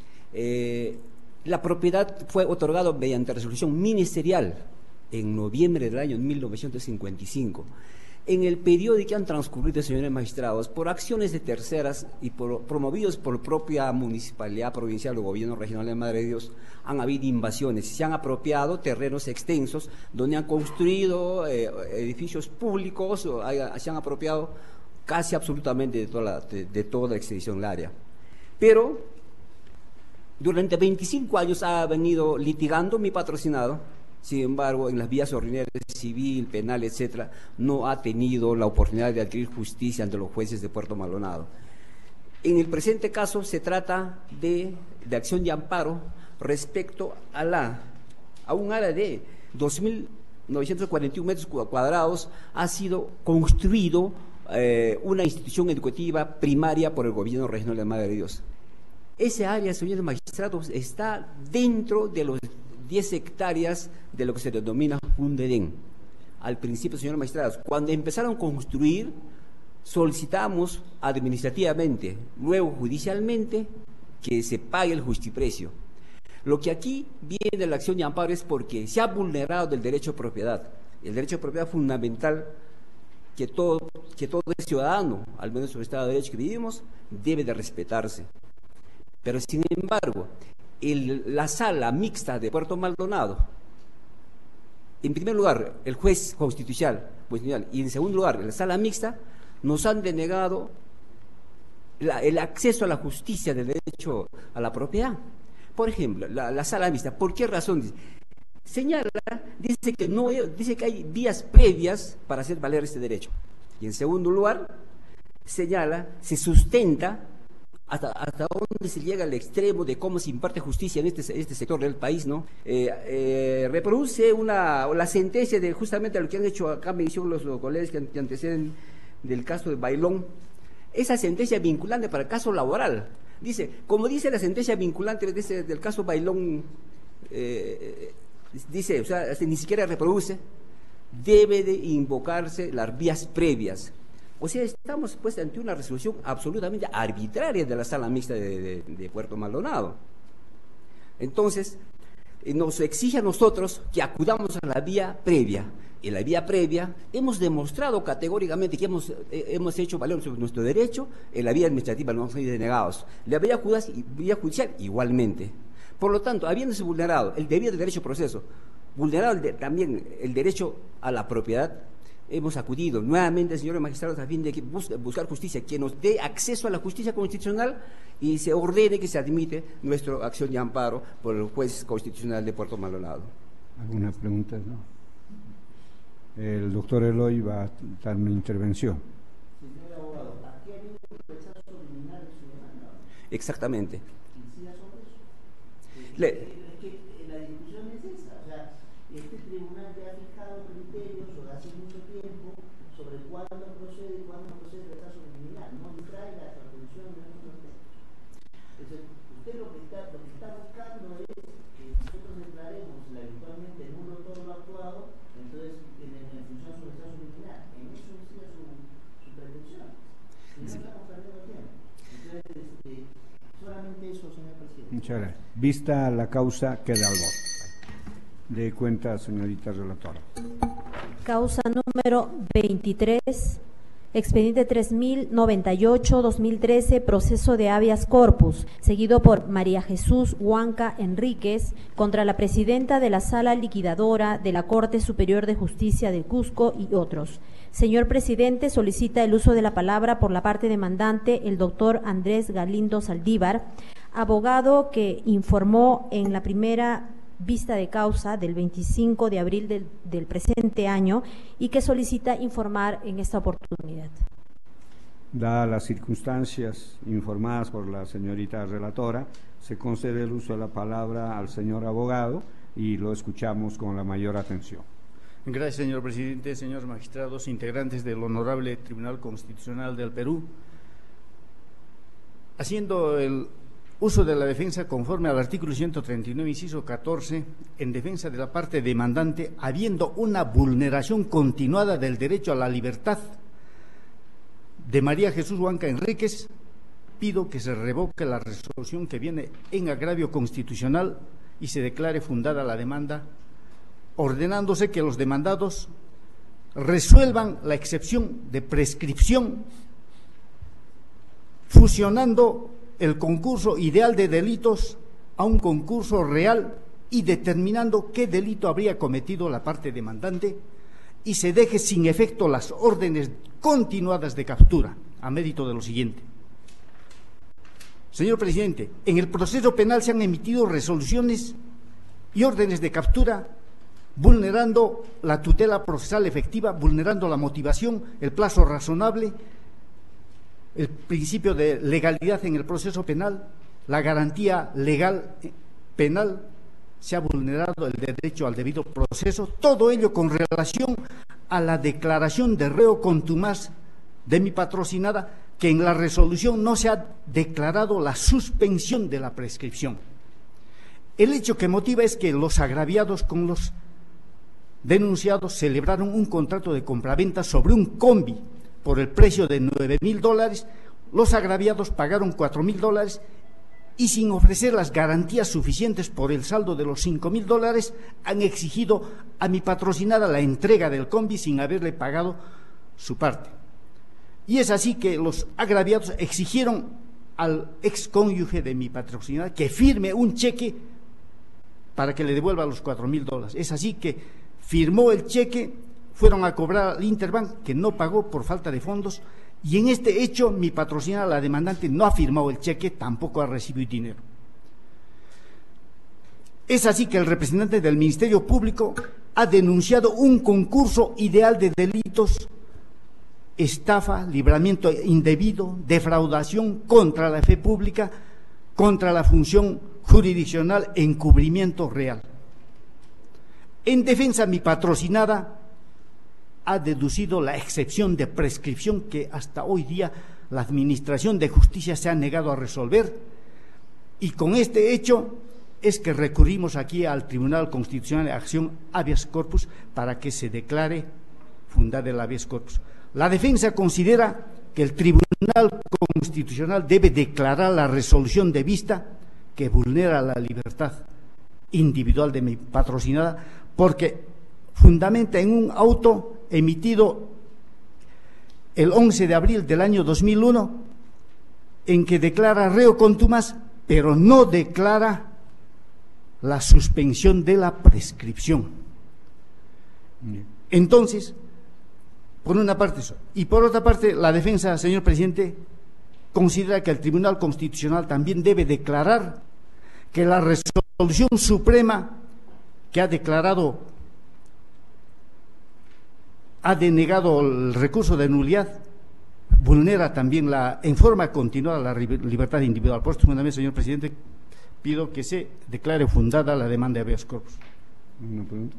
La propiedad fue otorgada mediante resolución ministerial en noviembre del año 1955. En el periodo que han transcurrido, señores magistrados, por acciones de terceras y promovidos por propia municipalidad provincial o gobierno regional de Madre de Dios, han habido invasiones, se han apropiado terrenos extensos donde han construido edificios públicos, se han apropiado casi absolutamente de toda la extensión del área. Pero durante 25 años ha venido litigando mi patrocinado. Sin embargo, en las vías ordinarias, civil, penal, etcétera, no ha tenido la oportunidad de adquirir justicia ante los jueces de Puerto Maldonado. En el presente caso se trata de acción de amparo respecto a un área de 2.941 metros cuadrados. Ha sido construido una institución educativa primaria por el gobierno regional de Madre de Dios. Ese área, señores magistrados, está dentro de los 10 hectáreas de lo que se denomina Fundedén. Al principio, señores magistrados, cuando empezaron a construir, solicitamos administrativamente, luego judicialmente, que se pague el justiprecio. Lo que aquí viene de la acción de amparo es porque se ha vulnerado el derecho a propiedad, el derecho a propiedad fundamental que todo ciudadano, al menos en el Estado de Derecho que vivimos, debe de respetarse. Pero sin embargo, la sala mixta de Puerto Maldonado, en primer lugar, el juez constitucional, y en segundo lugar, la sala mixta, nos han denegado el acceso a la justicia del derecho a la propiedad. Por ejemplo, la sala mixta, ¿por qué razón? Señala, dice que hay vías previas para hacer valer este derecho. Y en segundo lugar, señala, se sustenta hasta dónde se llega al extremo de cómo se imparte justicia en este sector del país, ¿no? Reproduce la sentencia de justamente lo que han hecho acá mención los colegas que anteceden del caso de Bailón. Esa sentencia vinculante para el caso laboral. Dice, como dice la sentencia vinculante del caso Bailón, dice, o sea, ni siquiera reproduce, debe de invocarse las vías previas. O sea, estamos pues ante una resolución absolutamente arbitraria de la sala mixta de Puerto Maldonado. Entonces, nos exige a nosotros que acudamos a la vía previa. En la vía previa hemos demostrado categóricamente que hemos hecho valer nuestro derecho, en la vía administrativa no hemos sido denegados. La vía judicial igualmente. Por lo tanto, habiéndose vulnerado el debido derecho a proceso, vulnerado también el derecho a la propiedad, hemos acudido nuevamente, señores magistrados, a fin de buscar justicia, que nos dé acceso a la justicia constitucional y se ordene que se admite nuestra acción de amparo por el juez constitucional de Puerto Maldonado. ¿Alguna pregunta? No. El doctor Eloy va a dar una intervención. Señor abogado, ¿aquí ha habido un rechazo criminal de su demanda? Exactamente. ¿Incida sobre eso? Es que la discusión es esa, o sea, este tribunal ya ha fijado criterios hace mucho tiempo sobre cuándo procede y cuándo no procede el rechazo criminal, no distrae la atención de nuestros aspectos. Entonces, usted lo que está buscando es que nosotros declaremos eventualmente nulo todo lo actuado, entonces en función de su rechazo criminal. En eso incide su pretensión. Y no estamos perdiendo tiempo. Entonces, solamente eso, señor presidente. Muchas gracias. Vista la causa, queda al voto. De cuenta, señorita relatora. Causa número 23, Expediente 3098-2013, proceso de habeas corpus, seguido por María Jesús Huanca Enríquez contra la presidenta de la Sala Liquidadora de la Corte Superior de Justicia de Cusco y otros. Señor presidente, solicita el uso de la palabra por la parte demandante el doctor Andrés Galindo Saldívar, abogado que informó en la primera vista de causa del 25 de abril del presente año y que solicita informar en esta oportunidad. Dadas las circunstancias informadas por la señorita relatora, se concede el uso de la palabra al señor abogado y lo escuchamos con la mayor atención. Gracias, señor presidente, señores magistrados, integrantes del Honorable Tribunal Constitucional del Perú. Haciendo el uso de la defensa conforme al artículo 139, inciso 14, en defensa de la parte demandante, habiendo una vulneración continuada del derecho a la libertad de María Jesús Huanca Enríquez, pido que se revoque la resolución que viene en agravio constitucional y se declare fundada la demanda, ordenándose que los demandados resuelvan la excepción de prescripción, fusionando el concurso ideal de delitos a un concurso real y determinando qué delito habría cometido la parte demandante, y se deje sin efecto las órdenes continuadas de captura, a mérito de lo siguiente. Señor presidente, en el proceso penal se han emitido resoluciones y órdenes de captura vulnerando la tutela procesal efectiva, vulnerando la motivación, el plazo razonable, el principio de legalidad en el proceso penal, la garantía legal penal, se ha vulnerado el derecho al debido proceso, todo ello con relación a la declaración de reo contumaz de mi patrocinada, que en la resolución no se ha declarado la suspensión de la prescripción. El hecho que motiva es que los agraviados con los denunciados celebraron un contrato de compraventa sobre un combi por el precio de $9,000, los agraviados pagaron $4,000 y sin ofrecer las garantías suficientes por el saldo de los $5,000, han exigido a mi patrocinada la entrega del combi sin haberle pagado su parte. Y es así que los agraviados exigieron al excónyuge de mi patrocinada que firme un cheque para que le devuelva los $4,000. Es así que firmó el cheque, fueron a cobrar al Interbank, que no pagó por falta de fondos, y en este hecho mi patrocinada, la demandante, no ha firmado el cheque, tampoco ha recibido dinero. Es así que el representante del Ministerio Público ha denunciado un concurso ideal de delitos: estafa, libramiento indebido, defraudación contra la fe pública, contra la función jurisdiccional, encubrimiento real. En defensa, mi patrocinada ha deducido la excepción de prescripción que hasta hoy día la Administración de Justicia se ha negado a resolver, y con este hecho es que recurrimos aquí al Tribunal Constitucional de Acción Habeas Corpus para que se declare fundada el habeas corpus. La defensa considera que el Tribunal Constitucional debe declarar la resolución de vista que vulnera la libertad individual de mi patrocinada, porque fundamenta en un auto emitido el 11 de abril del año 2001, en que declara reo contumaz, pero no declara la suspensión de la prescripción. Entonces, por una parte eso, y por otra parte, la defensa, señor presidente, considera que el Tribunal Constitucional también debe declarar que la resolución suprema que ha declarado, ha denegado el recurso de nulidad, vulnera también en forma continuada la libertad individual. Por esto, señor presidente, pido que se declare fundada la demanda de habeas corpus. Una pregunta.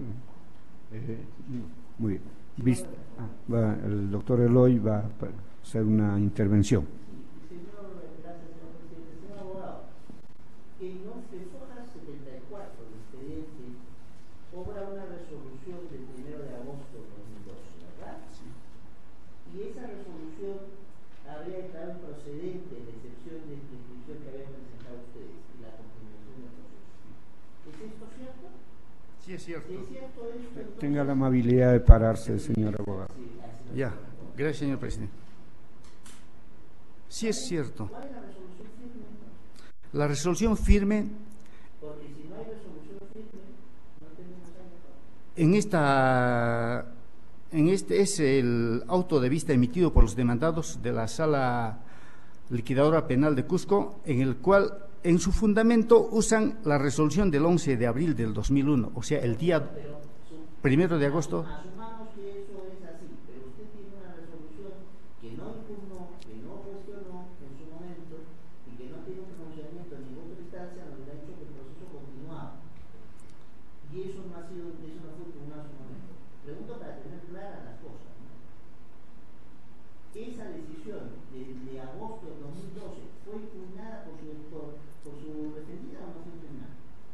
Muy bien. El doctor Eloy va a hacer una intervención. Señor abogado, en los hojas 74 del expediente obra una resolución del 1 de agosto de 2012, ¿verdad? Sí. Y esa resolución habría estado procedente de excepción de prescripción que habían presentado ustedes y la continuación del proceso. ¿Es esto cierto? Sí, es cierto. Si es cierto esto, entonces... Tenga la amabilidad de pararse, señor abogado. Ya, gracias, señor presidente. Sí, es cierto. ¿Cuál es la resolución firme? La resolución firme, Porque si no hay resolución firme, no tenemos algo. en este es el auto de vista emitido por los demandados de la Sala Liquidadora Penal de Cusco, en el cual en su fundamento usan la resolución del 11 de abril del 2001, o sea, el día 1 de agosto. Asumamos que eso es así, pero usted tiene una resolución que no impugnó, que no cuestionó en su momento y que no tiene un pronunciamiento en ninguna instancia donde ha dicho que el proceso continuaba. Y eso no fue impugnado en su momento. Pregunto para tener claras las cosas, ¿no? Esa decisión de agosto del 2012 fue impugnada por su defendida o no fue impugnada.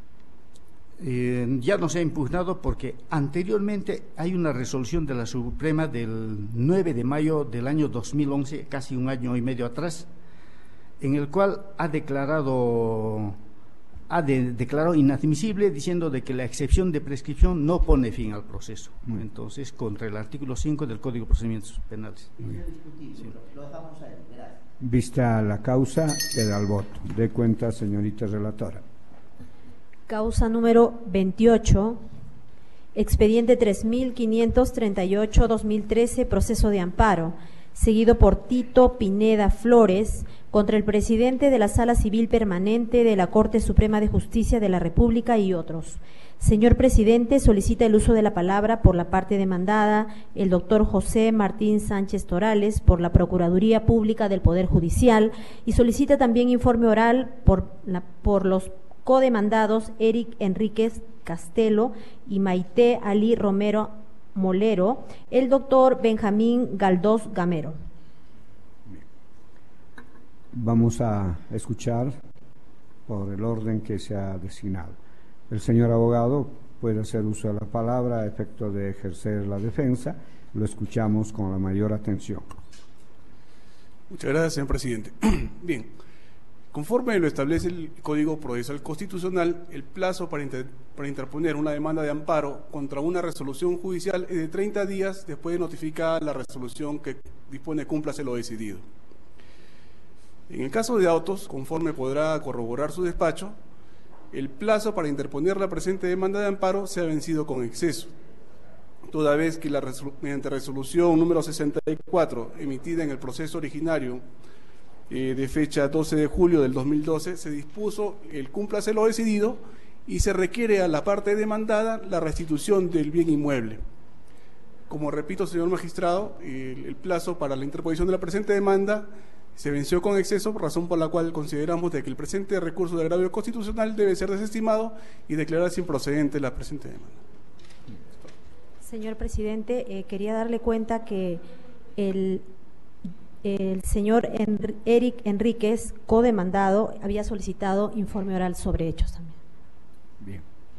Ya no se ha impugnado porque anteriormente hay una resolución de la Suprema del 9 de mayo del año 2011, casi un año y medio atrás, en el cual ha declarado inadmisible, diciendo de que la excepción de prescripción no pone fin al proceso. Entonces, contra el artículo 5 del Código de Procedimientos Penales. Sí. Lo dejamos ahí, gracias. Vista la causa, queda al voto. De cuenta, señorita relatora. Causa número 28, expediente 3538-2013, proceso de amparo, seguido por Tito Pineda Flores, contra el presidente de la Sala Civil Permanente de la Corte Suprema de Justicia de la República y otros. Señor presidente, solicita el uso de la palabra por la parte demandada el doctor José Martín Sánchez Torales por la Procuraduría Pública del Poder Judicial y solicita también informe oral por los codemandados Eric Enríquez Castelo y Maite Ali Romero Molero, el doctor Benjamín Galdós Gamero. Vamos a escuchar por el orden que se ha designado. El señor abogado puede hacer uso de la palabra a efecto de ejercer la defensa. Lo escuchamos con la mayor atención. Muchas gracias, señor presidente. Bien, conforme lo establece el Código Procesal Constitucional, el plazo para interponer una demanda de amparo contra una resolución judicial es de 30 días después de notificada la resolución que dispone cúmplase lo decidido. En el caso de autos, conforme podrá corroborar su despacho, el plazo para interponer la presente demanda de amparo se ha vencido con exceso, toda vez que mediante resolución número 64, emitida en el proceso originario de fecha 12 de julio del 2012, se dispuso el cúmplase lo decidido y se requiere a la parte demandada la restitución del bien inmueble. Como repito, señor magistrado, el plazo para la interposición de la presente demanda se venció con exceso, razón por la cual consideramos de que el presente recurso de agravio constitucional debe ser desestimado y declararse improcedente la presente demanda. Señor presidente, quería darle cuenta que el señor Eric Enríquez, codemandado, había solicitado informe oral sobre hechos también. Bien.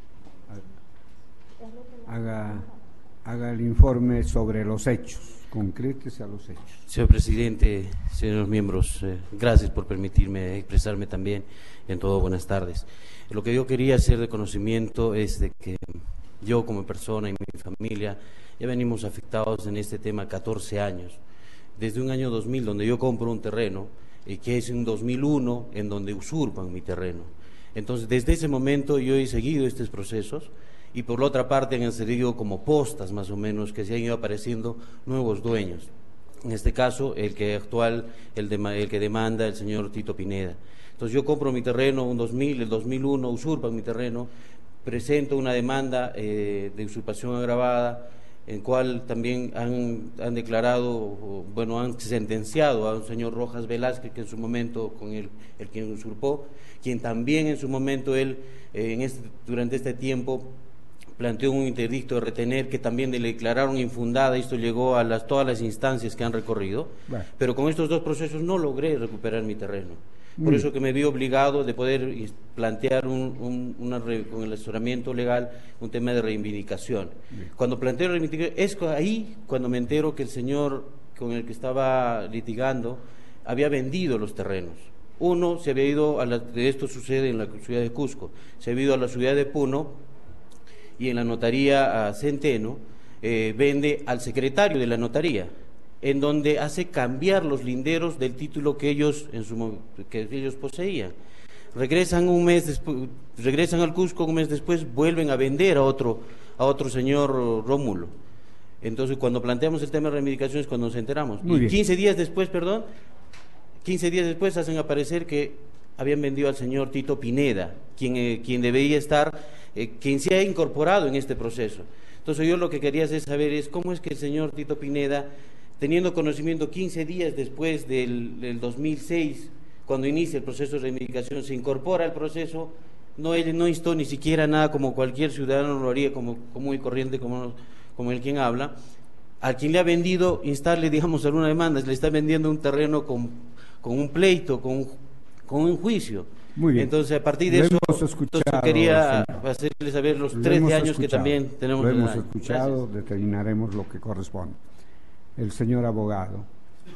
Haga el informe sobre los hechos. Concrétese a los hechos. Señor presidente, señores miembros, gracias por permitirme expresarme también. En todo, buenas tardes. Lo que yo quería hacer de conocimiento es de que yo como persona y mi familia ya venimos afectados en este tema 14 años. Desde un año 2000, donde yo compro un terreno, que es un 2001, en donde usurpan mi terreno. Entonces, desde ese momento yo he seguido estos procesos. Y por la otra parte han salido como postas más o menos que se han ido apareciendo nuevos dueños. En este caso, el que demanda el señor Tito Pineda. Entonces yo compro mi terreno un 2000, el 2001 usurpan mi terreno, presento una demanda de usurpación agravada, en cual también han declarado, bueno, han sentenciado a un señor Rojas Velázquez, que en su momento, con el quien usurpó, quien también en su momento durante este tiempo planteó un interdicto de retener que también le declararon infundada, y esto llegó a todas las instancias que han recorrido, bueno. Pero con estos dos procesos no logré recuperar mi terreno. Por eso que me vi obligado de poder plantear con el asesoramiento legal un tema de reivindicación. Bien. Cuando planteo la reivindicación, es ahí cuando me entero que el señor con el que estaba litigando había vendido los terrenos. Uno se había ido esto sucede en la ciudad de Cusco, se había ido a la ciudad de Puno, y en la notaría a Centeno vende al secretario de la notaría. en donde hace cambiar los linderos del título que ellos poseían. Regresan un mes después, regresan al Cusco, un mes después vuelven a vender a otro señor Rómulo. Entonces, cuando planteamos el tema de reivindicación es cuando nos enteramos. Muy bien. 15 días después hacen aparecer que habían vendido al señor Tito Pineda, quien debería estar, quien se ha incorporado en este proceso. Entonces, yo lo que quería saber es cómo es que el señor Tito Pineda, teniendo conocimiento 15 días después del 2006, cuando inicia el proceso de reivindicación, se incorpora al proceso, no instó ni siquiera nada como cualquier ciudadano lo haría, como muy corriente, como el quien habla, al quien le ha vendido, instarle, digamos, alguna demanda, le está vendiendo un terreno con un pleito, con un juicio. Muy bien. Entonces, a partir de eso, quería hacerles saber los 13 años que también tenemos. Lo hemos escuchado, gracias. Determinaremos lo que corresponde. El señor abogado.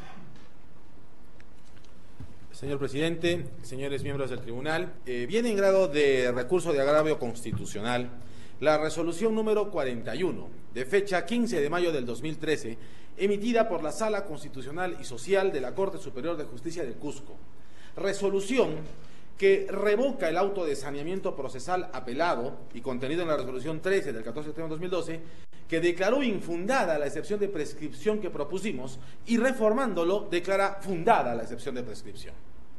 Señor presidente, señores miembros del tribunal, viene en grado de recurso de agravio constitucional la resolución número 41, de fecha 15 de mayo del 2013, emitida por la Sala Constitucional y Social de la Corte Superior de Justicia del Cusco. Resolución que revoca el auto de saneamiento procesal apelado y contenido en la resolución 13 del 14 de septiembre de 2012, que declaró infundada la excepción de prescripción que propusimos y reformándolo declara fundada la excepción de prescripción.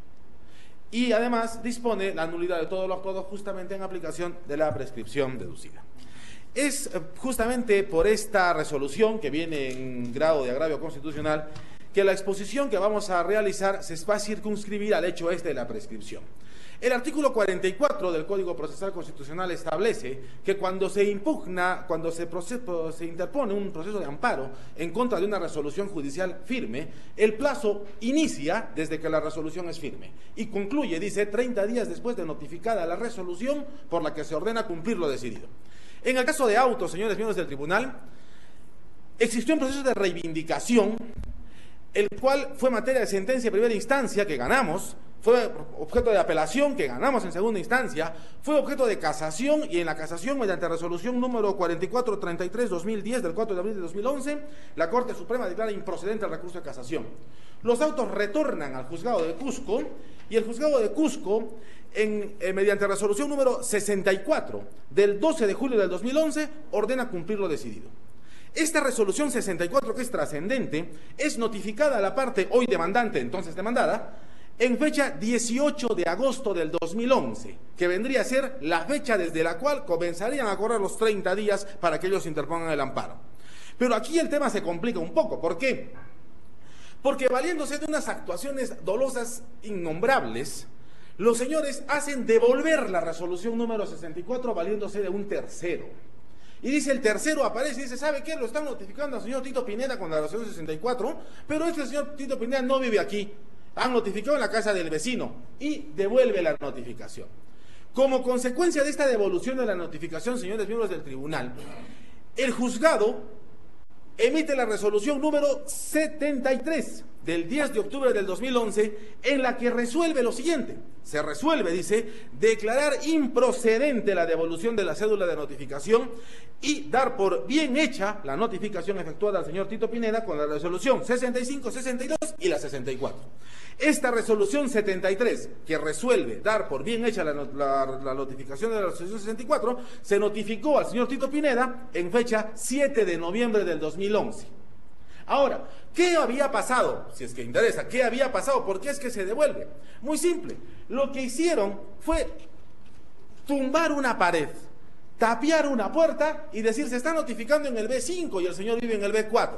Y además dispone la nulidad de todo lo actuado justamente en aplicación de la prescripción deducida. Es justamente por esta resolución que viene en grado de agravio constitucional que la exposición que vamos a realizar se va a circunscribir al hecho de la prescripción. El artículo 44 del Código Procesal Constitucional establece que cuando se impugna, cuando se interpone un proceso de amparo en contra de una resolución judicial firme, el plazo inicia desde que la resolución es firme y concluye, dice, 30 días después de notificada la resolución por la que se ordena cumplir lo decidido. En el caso de autos, señores miembros del tribunal, existió un proceso de reivindicación, el cual fue materia de sentencia de primera instancia que ganamos, fue objeto de apelación que ganamos en segunda instancia, fue objeto de casación y en la casación mediante resolución número 4433-2010 del 4 de abril de 2011, la Corte Suprema declara improcedente el recurso de casación. Los autos retornan al juzgado de Cusco y el juzgado de Cusco, mediante resolución número 64 del 12 de julio del 2011, ordena cumplir lo decidido. Esta resolución 64, que es trascendente, es notificada a la parte hoy demandante, entonces demandada, en fecha 18 de agosto del 2011, que vendría a ser la fecha desde la cual comenzarían a correr los 30 días para que ellos interpongan el amparo. Pero aquí el tema se complica un poco. ¿Por qué? Porque valiéndose de unas actuaciones dolosas innombrables, los señores hacen devolver la resolución número 64 valiéndose de un tercero. Y dice, el tercero aparece y dice, ¿sabe qué? Lo están notificando al señor Tito Pineda con la resolución 64, pero este señor Tito Pineda no vive aquí. Han notificado en la casa del vecino y devuelve la notificación. Como consecuencia de esta devolución de la notificación, señores miembros del tribunal, el juzgado emite la resolución número 73 del 10 de octubre del 2011, en la que resuelve lo siguiente. Se resuelve, dice, declarar improcedente la devolución de la cédula de notificación y dar por bien hecha la notificación efectuada al señor Tito Pineda con la resolución 65, 62 y la 64. Esta resolución 73, que resuelve dar por bien hecha la notificación de la resolución 64, se notificó al señor Tito Pineda en fecha 7 de noviembre del 2011. Ahora, ¿qué había pasado? Si es que interesa, ¿qué había pasado? ¿Por qué es que se devuelve? Muy simple. Lo que hicieron fue tumbar una pared, tapiar una puerta y decir, se está notificando en el B5 y el señor vive en el B4.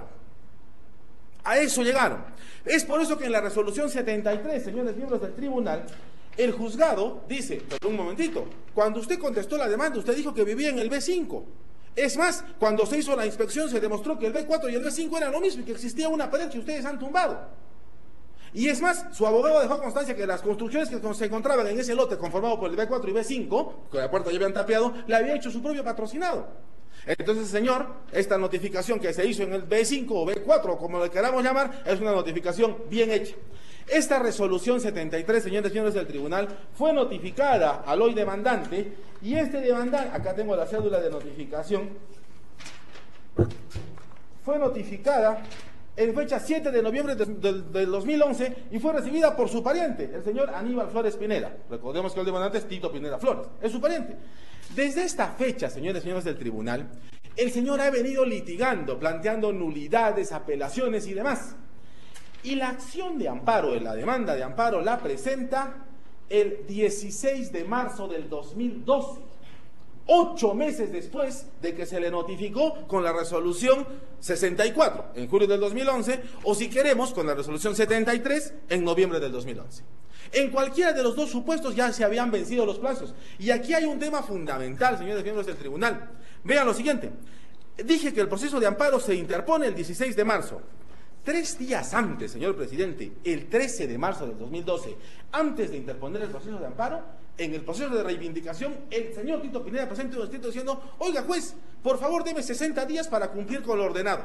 A eso llegaron. Es por eso que en la resolución 73, señores miembros del tribunal, el juzgado dice, pero un momentito, cuando usted contestó la demanda, usted dijo que vivía en el B5. Es más, cuando se hizo la inspección se demostró que el B4 y el B5 eran lo mismo y que existía una pared que ustedes han tumbado. Y es más, su abogado dejó constancia que las construcciones que se encontraban en ese lote conformado por el B4 y B5, que la puerta ya habían tapiado, la había hecho su propio patrocinado. Entonces, señor, esta notificación que se hizo en el B5 o B4, como le queramos llamar, es una notificación bien hecha. Esta resolución 73, señores del tribunal, fue notificada al hoy demandante y este demandante, acá tengo la cédula de notificación, fue notificada en fecha 7 de noviembre del 2011 y fue recibida por su pariente, el señor Aníbal Flores Pineda. Recordemos que el demandante es Tito Pineda Flores, es su pariente. Desde esta fecha, señores y señores del tribunal, el señor ha venido litigando, planteando nulidades, apelaciones y demás. Y la acción de amparo, la demanda de amparo, la presenta el 16 de marzo del 2012, 8 meses después de que se le notificó con la resolución 64 en julio del 2011, o si queremos con la resolución 73 en noviembre del 2011. En cualquiera de los dos supuestos ya se habían vencido los plazos. Y aquí hay un tema fundamental, señores miembros del tribunal. Vean lo siguiente. Dije que el proceso de amparo se interpone el 16 de marzo. 3 días antes, señor presidente, el 13 de marzo del 2012, antes de interponer el proceso de amparo, en el proceso de reivindicación, el señor Tito Pineda presenta un escrito diciendo: oiga, juez, por favor deme 60 días para cumplir con lo ordenado.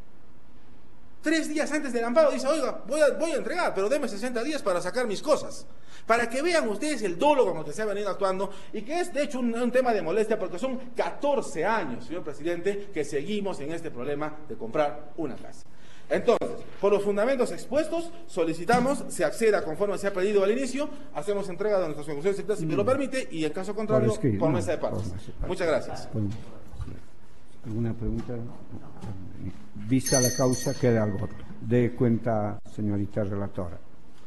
3 días antes del amparo dice: oiga, voy a entregar, pero deme 60 días para sacar mis cosas. Para que vean ustedes el dolo con el que se ha venido actuando, y que es de hecho un tema de molestia, porque son 14 años, señor presidente, que seguimos en este problema de comprar una casa. Entonces, por los fundamentos expuestos, solicitamos se acceda conforme se ha pedido al inicio, hacemos entrega de nuestras conclusiones si me lo permite, y en caso contrario, por mesa de partes. Muchas gracias. ¿Alguna pregunta? Vista la causa, queda al voto. De cuenta, señorita relatora.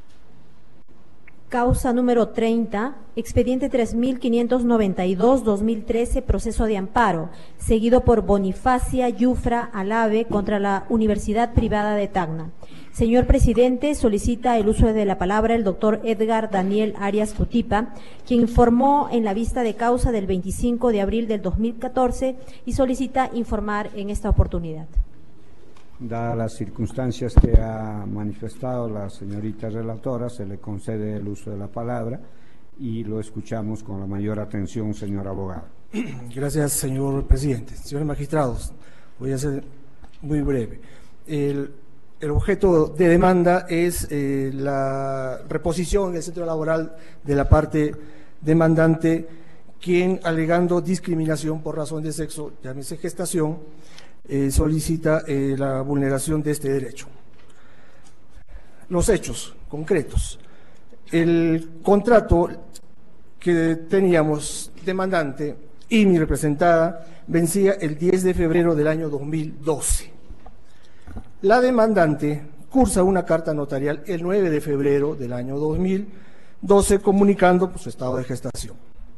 Causa número 30, expediente 3592-2013, proceso de amparo, seguido por Bonifacia Yufra Alave contra la Universidad Privada de Tacna. Señor presidente, solicita el uso de la palabra el doctor Edgar Daniel Arias Cutipa, quien informó en la vista de causa del 25 de abril del 2014 y solicita informar en esta oportunidad. Dadas las circunstancias que ha manifestado la señorita relatora, se le concede el uso de la palabra y lo escuchamos con la mayor atención, señor abogado. Gracias, señor presidente. Señores magistrados, voy a ser muy breve. El objeto de demanda es la reposición en el centro laboral de la parte demandante, quien, alegando discriminación por razón de sexo, llámese gestación, solicita la vulneración de este derecho. Los hechos concretos. El contrato que teníamos demandante y mi representada vencía el 10 de febrero del año 2012. La demandante cursa una carta notarial el 9 de febrero del año 2012 comunicando su estado de gestación.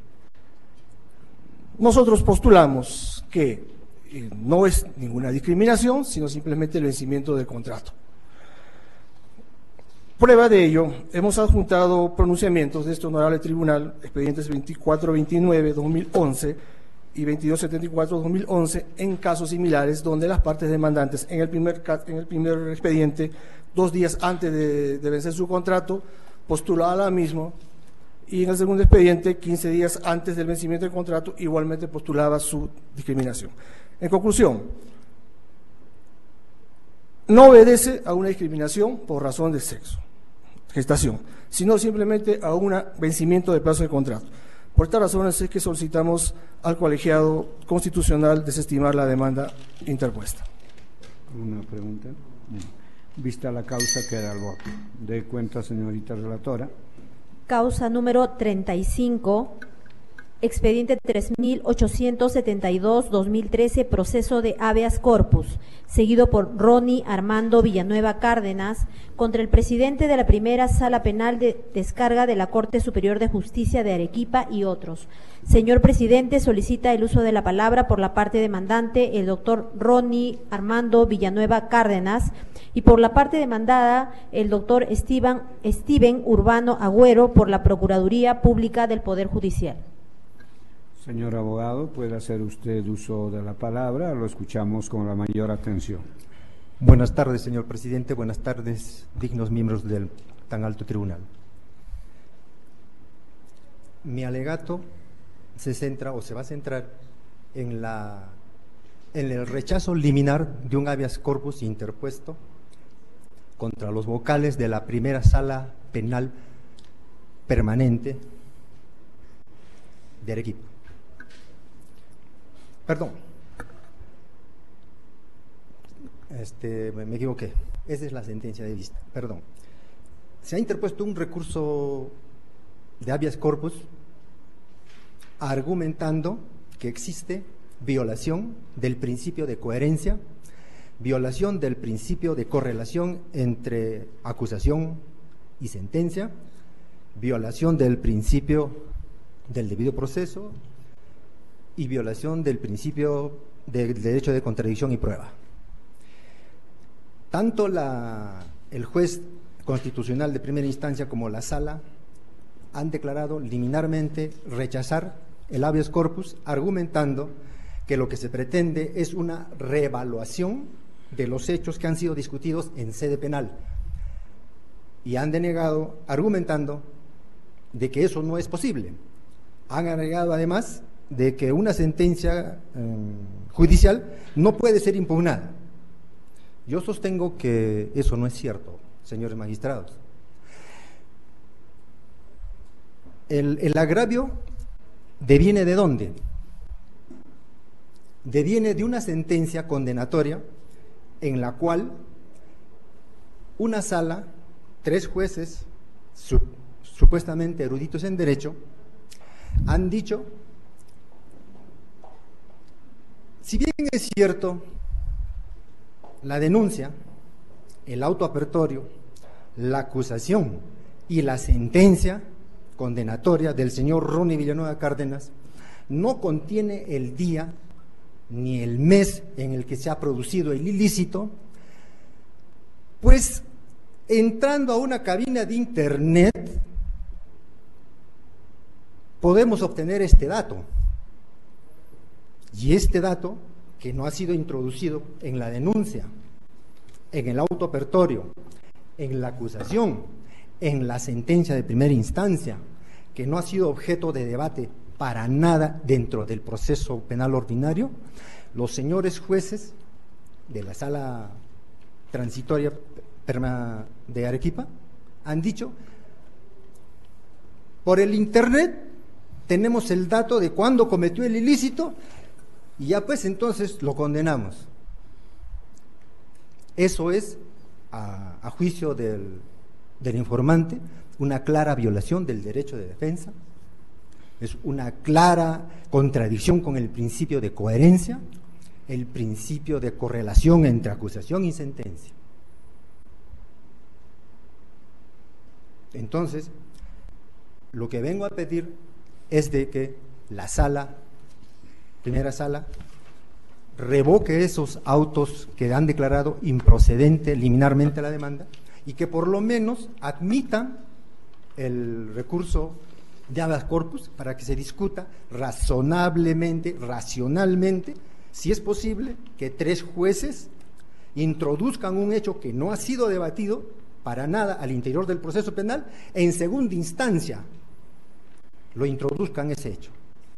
Nosotros postulamos que no es ninguna discriminación, sino simplemente el vencimiento del contrato. Prueba de ello, hemos adjuntado pronunciamientos de este honorable tribunal, expedientes 2429-2011 y 2274-2011, en casos similares, donde las partes demandantes, en el primer expediente, 2 días antes de vencer su contrato, postulaba la misma, y en el segundo expediente, 15 días antes del vencimiento del contrato, igualmente postulaba su discriminación. En conclusión, no obedece a una discriminación por razón de sexo, gestación, sino simplemente a un vencimiento del plazo de contrato. Por estas razones es que solicitamos al colegiado constitucional desestimar la demanda interpuesta. ¿Una pregunta? Vista la causa, queda al voto. De cuenta, señorita relatora. Causa número 35, expediente 3872-2013, proceso de habeas corpus, seguido por Ronnie Armando Villanueva Cárdenas, contra el presidente de la primera Sala Penal de Descarga de la Corte Superior de Justicia de Arequipa y otros. Señor presidente, solicita el uso de la palabra por la parte demandante el doctor Ronnie Armando Villanueva Cárdenas, y por la parte demandada el doctor Steven Urbano Agüero por la Procuraduría Pública del Poder Judicial. Señor abogado, puede hacer usted uso de la palabra, lo escuchamos con la mayor atención. Buenas tardes, señor presidente, buenas tardes, dignos miembros del tan alto tribunal. Mi alegato se centra o se va a centrar en el rechazo liminar de un habeas corpus interpuesto contra los vocales de la primera Sala Penal Permanente de Arequipa. Perdón. Me equivoqué. Esa es la sentencia de vista. Perdón. Se ha interpuesto un recurso de habeas corpus argumentando que existe violación del principio de coherencia, violación del principio de correlación entre acusación y sentencia, violación del principio del debido proceso y violación del principio del derecho de contradicción y prueba. Tanto el juez constitucional de primera instancia como la sala han declarado liminarmente rechazar el habeas corpus, argumentando que lo que se pretende es una reevaluación de los hechos que han sido discutidos en sede penal, y han denegado argumentando de que eso no es posible. Han agregado además de que una sentencia judicial no puede ser impugnada. Yo sostengo que eso no es cierto, señores magistrados. El agravio deviene ¿de dónde? Deviene de una sentencia condenatoria en la cual una sala, 3 jueces supuestamente eruditos en derecho, han dicho, si bien es cierto, la denuncia, el auto apertorio, la acusación y la sentencia condenatoria del señor Ronnie Villanueva Cárdenas no contiene el día ni el mes en el que se ha producido el ilícito, pues entrando a una cabina de internet podemos obtener este dato. Y este dato, que no ha sido introducido en la denuncia, en el auto apertorio, en la acusación, en la sentencia de primera instancia, que no ha sido objeto de debate para nada dentro del proceso penal ordinario, los señores jueces de la sala transitoria de Arequipa han dicho, por el internet tenemos el dato de cuándo cometió el ilícito y ya pues entonces lo condenamos. Eso es, a juicio del informante, una clara violación del derecho de defensa, es una clara contradicción con el principio de coherencia, el principio de correlación entre acusación y sentencia. Entonces, lo que vengo a pedir es de que la sala, primera sala, revoque esos autos que han declarado improcedente liminarmente la demanda y que por lo menos admitan el recurso de habeas corpus para que se discuta razonablemente, racionalmente, si es posible que 3 jueces introduzcan un hecho que no ha sido debatido para nada al interior del proceso penal, en segunda instancia lo introduzcan ese hecho.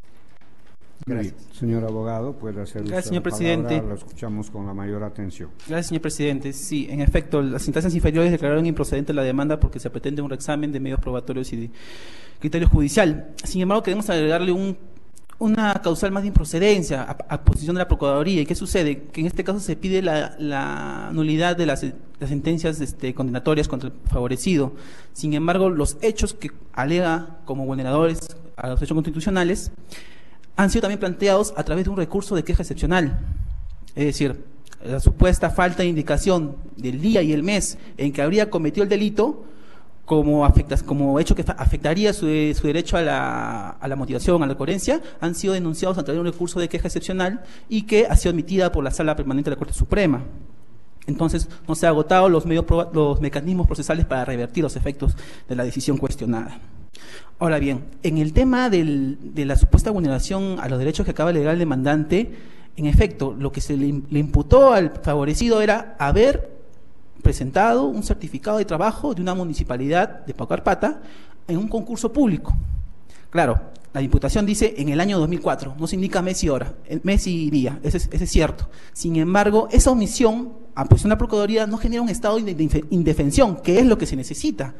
Gracias. Señor abogado, puede hacer Gracias, usted señor la presidente. palabra, lo escuchamos con la mayor atención. Gracias, señor presidente. Sí, en efecto, las instancias inferiores declararon improcedente la demanda porque se pretende un reexamen de medios probatorios y de criterio judicial. Sin embargo, queremos agregarle una causal más de improcedencia a posición de la Procuraduría. ¿Y qué sucede? Que en este caso se pide la nulidad de las sentencias condenatorias contra el favorecido. Sin embargo, los hechos que alega como vulneradores a los hechos constitucionales han sido también planteados a través de un recurso de queja excepcional. Es decir, la supuesta falta de indicación del día y el mes en que habría cometido el delito como hecho que afectaría su derecho a la motivación, a la coherencia, han sido denunciados a través de un recurso de queja excepcional y que ha sido admitida por la Sala Permanente de la Corte Suprema. Entonces, no se han agotado los mecanismos procesales para revertir los efectos de la decisión cuestionada. Ahora bien, en el tema de la supuesta vulneración a los derechos que acaba de alegar el demandante, en efecto, lo que se le imputó al favorecido era haber presentado un certificado de trabajo de una municipalidad de Paucarpata en un concurso público. Claro, la imputación dice en el año 2004, no se indica mes y hora, mes y día, ese es cierto. Sin embargo, esa omisión, a posición de la Procuraduría, no genera un estado de indefensión, que es lo que se necesita.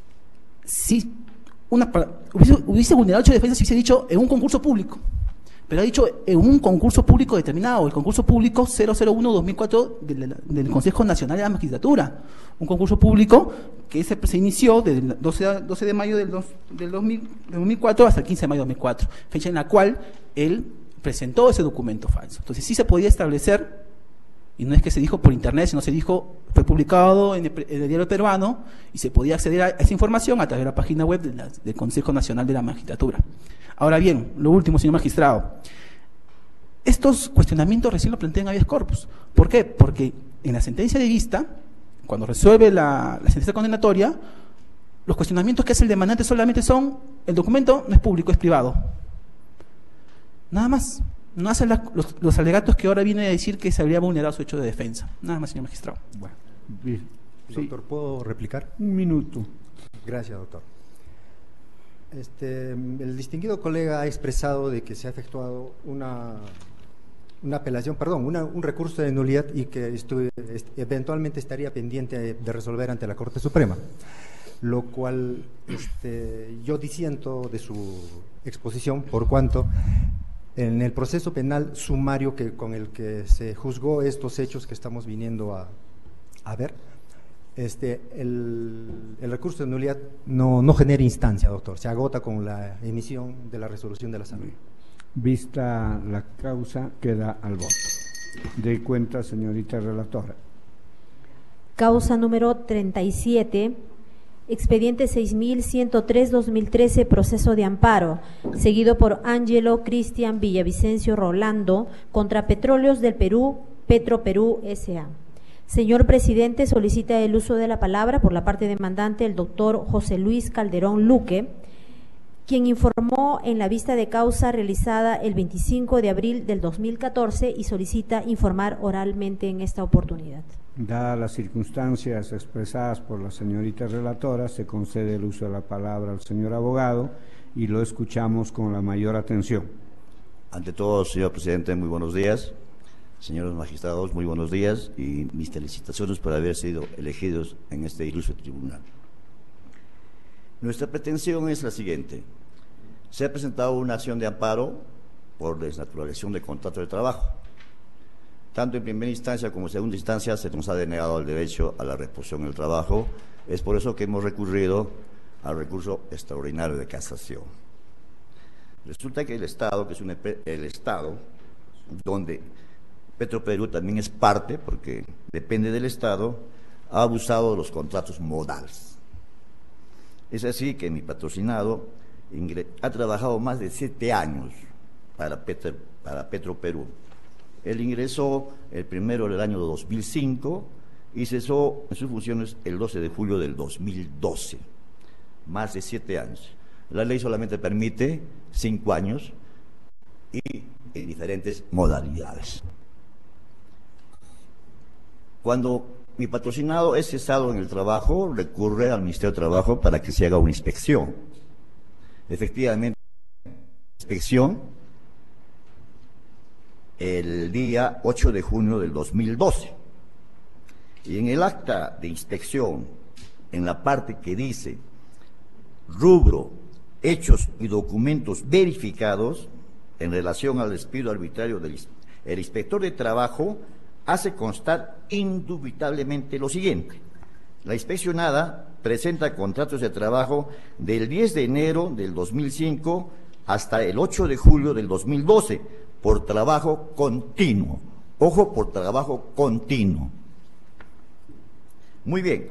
Si hubiese vulnerado el derecho de defensa si hubiese dicho en un concurso público, pero ha dicho en un concurso público determinado, el concurso público 001-2004 del Consejo Nacional de la Magistratura, un concurso público que se inició desde el 12 de mayo del 2004 hasta el 15 de mayo del 2004, fecha en la cual él presentó ese documento falso. Entonces sí se podía establecer, y no es que se dijo por internet, sino se dijo, fue publicado en el diario peruano, y se podía acceder a esa información a través de la página web del Consejo Nacional de la Magistratura. Ahora bien, lo último, señor magistrado, estos cuestionamientos recién lo plantean habeas corpus. ¿Por qué? Porque en la sentencia de vista, cuando resuelve la sentencia condenatoria, los cuestionamientos que hace el demandante solamente son: el documento no es público, es privado. Nada más. No hace los alegatos que ahora viene a decir que se habría vulnerado su hecho de defensa. Nada más, señor magistrado. Bueno, sí. Doctor, ¿puedo replicar? Un minuto. Gracias, doctor. El distinguido colega ha expresado de que se ha efectuado una apelación, perdón, un recurso de nulidad y que eventualmente estaría pendiente de resolver ante la Corte Suprema, lo cual yo disiento de su exposición, por cuanto en el proceso penal sumario con el que se juzgó estos hechos que estamos viniendo a ver, el recurso de nulidad no genera instancia, doctor, se agota con la emisión de la resolución de la Asamblea. Vista la causa, queda al voto. De cuenta, señorita relatora. Causa número 37, expediente 6103-2013, proceso de amparo, seguido por Ángelo Cristian Villavicencio Rolando contra Petróleos del Perú, Petroperú S.A. Señor presidente, solicita el uso de la palabra por la parte demandante el doctor José Luis Calderón Luque, quien informó en la vista de causa realizada el 25 de abril del 2014 y solicita informar oralmente en esta oportunidad. Dadas las circunstancias expresadas por la señorita relatora, se concede el uso de la palabra al señor abogado y lo escuchamos con la mayor atención. Ante todo, señor presidente, muy buenos días. Señores magistrados, muy buenos días y mis felicitaciones por haber sido elegidos en este ilustre tribunal. Nuestra pretensión es la siguiente: se ha presentado una acción de amparo por desnaturalización de contrato de trabajo. Tanto en primera instancia como en segunda instancia se nos ha denegado el derecho a la reposición del trabajo. Es por eso que hemos recurrido al recurso extraordinario de casación. Resulta que el Estado, que es el Estado donde Petroperú también es parte, porque depende del Estado, ha abusado de los contratos modales. Es así que mi patrocinado ha trabajado más de 7 años para Petroperú. Él ingresó el 1 del año 2005 y cesó en sus funciones el 12 de julio del 2012. Más de 7 años. La ley solamente permite 5 años y en diferentes modalidades. Cuando mi patrocinado es cesado en el trabajo, recurre al Ministerio de Trabajo para que se haga una inspección. Efectivamente, inspección el día 8 de junio del 2012. Y en el acta de inspección, en la parte que dice rubro, hechos y documentos verificados en relación al despido arbitrario del inspector de trabajo, hace constar indubitablemente lo siguiente: la inspeccionada presenta contratos de trabajo del 10 de enero del 2005 hasta el 8 de julio del 2012 por trabajo continuo. Ojo, por trabajo continuo. Muy bien.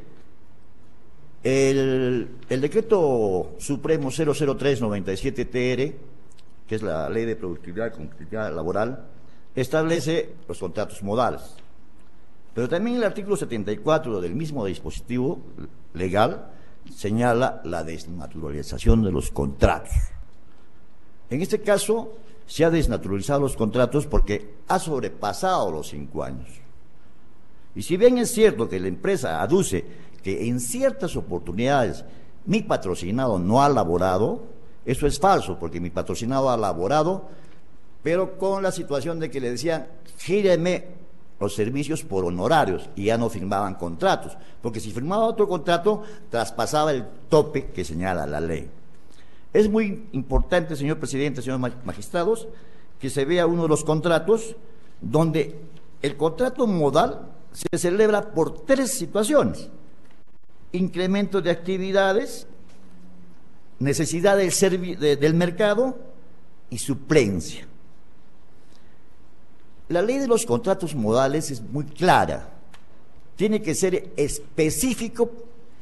El decreto supremo 003/97-TR, que es la ley de productividad y competitividad laboral, establece los contratos modales. Pero también el artículo 74 del mismo dispositivo legal señala la desnaturalización de los contratos. En este caso, se ha desnaturalizado los contratos porque ha sobrepasado los 5 años. Y si bien es cierto que la empresa aduce que en ciertas oportunidades mi patrocinado no ha laborado, eso es falso, porque mi patrocinado ha laborado, pero con la situación de que le decían, gíreme los servicios por honorarios, y ya no firmaban contratos, porque si firmaba otro contrato, traspasaba el tope que señala la ley. Es muy importante, señor presidente, señores magistrados, que se vea uno de los contratos donde el contrato modal se celebra por 3 situaciones: incremento de actividades, necesidad del mercado y suplencia. La ley de los contratos modales es muy clara. Tiene que ser específico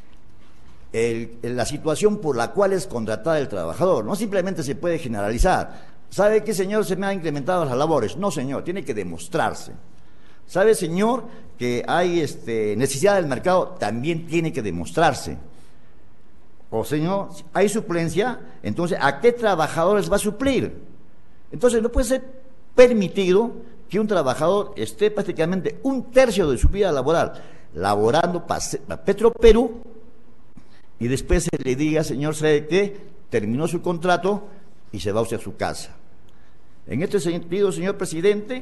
la situación por la cual es contratada el trabajador. No simplemente se puede generalizar. ¿Sabe qué, señor? Se me han incrementado las labores. No, señor, tiene que demostrarse. ¿Sabe, señor, que hay necesidad del mercado? También tiene que demostrarse. O, señor, hay suplencia, entonces, ¿a qué trabajadores va a suplir? Entonces, no puede ser permitido que un trabajador esté prácticamente 1/3 de su vida laboral laborando para Petroperú y después se le diga, señor, ¿sabe qué? Terminó su contrato y se va usted a su casa. En este sentido, señor presidente,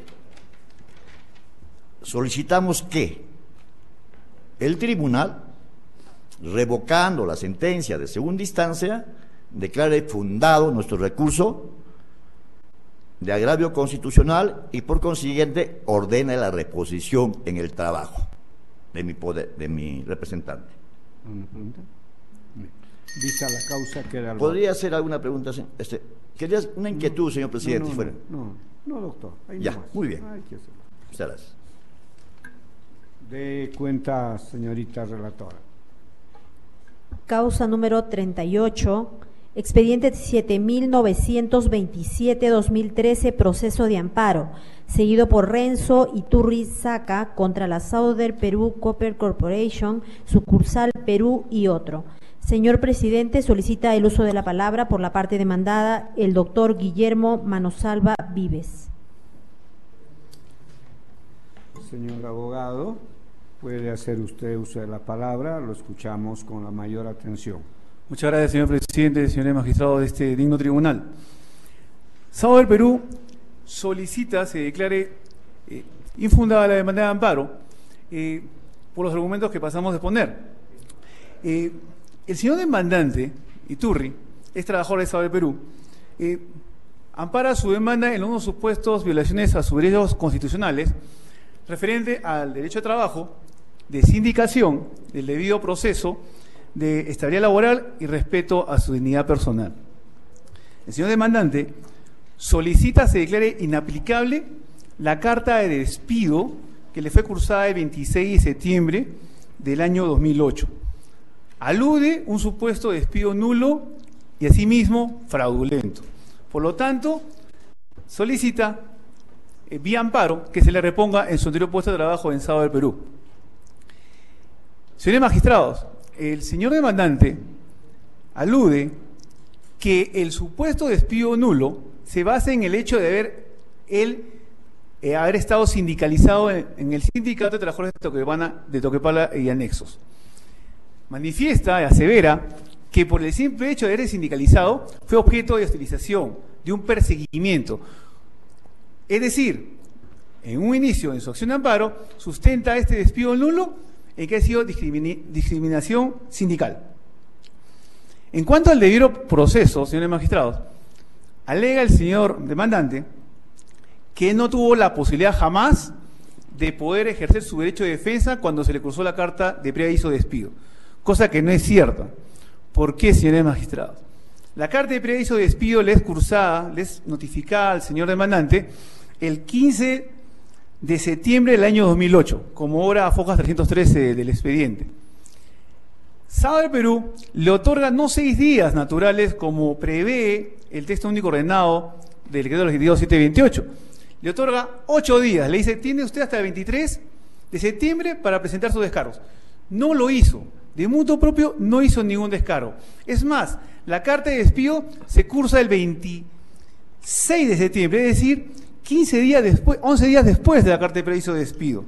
solicitamos que el tribunal, revocando la sentencia de segunda instancia, declare fundado nuestro recurso de agravio constitucional y por consiguiente ordene la reposición en el trabajo de mi representante. ¿Una pregunta? Vista la causa, queda el ¿Podría hacer alguna pregunta? Quería una inquietud, señor presidente. No, doctor. Ya, nomás. muy bien. Muchas gracias. De cuenta, señorita relatora. Causa número 38, expediente 7927-2013, proceso de amparo, seguido por Renzo Iturri Saca contra la Southern Perú Copper Corporation, sucursal Perú y otro. Señor presidente, solicita el uso de la palabra por la parte demandada el doctor Guillermo Manosalva Vives. Señor abogado, puede hacer usted uso de la palabra, lo escuchamos con la mayor atención. Muchas gracias, señor presidente, señores magistrados de este digno tribunal. Southern Perú solicita se declare infundada la demanda de amparo por los argumentos que pasamos de exponer. El señor demandante, Iturri, es trabajador de Southern Perú, ampara su demanda en unos supuestos violaciones a sus derechos constitucionales referente al derecho de trabajo, de sindicación, del debido proceso, de estabilidad laboral y respeto a su dignidad personal. El señor demandante solicita se declare inaplicable la carta de despido que le fue cursada el 26 de septiembre del año 2008. Alude un supuesto despido nulo y asimismo fraudulento. Por lo tanto, solicita vía amparo que se le reponga en su anterior puesto de trabajo en Southern Perú. Señores magistrados, el señor demandante alude que el supuesto despido nulo se basa en el hecho de haber estado sindicalizado en el Sindicato de Trabajadores de Toquepala y Anexos. Manifiesta y asevera que por el simple hecho de haber sindicalizado fue objeto de hostilización, de un perseguimiento. Es decir, en un inicio en su acción de amparo, sustenta este despido nulo en que ha sido discriminación sindical. En cuanto al debido proceso, señores magistrados, alega el señor demandante que no tuvo la posibilidad jamás de poder ejercer su derecho de defensa cuando se le cursó la carta de preaviso de despido, cosa que no es cierta. ¿Por qué, señores magistrados? La carta de preaviso de despido le es cursada, le es notificada al señor demandante el 15 de septiembre del año 2008, como hora a Focas 313 del expediente. Southern Perú le otorga no 6 días naturales como prevé el texto único ordenado del decreto legislativo 728. Le otorga 8 días. Le dice, tiene usted hasta el 23 de septiembre para presentar sus descargos. No lo hizo. De mutuo propio no hizo ningún descargo. Es más, la carta de despido se cursa el 26 de septiembre, es decir, 11 días después de la carta de preaviso de despido.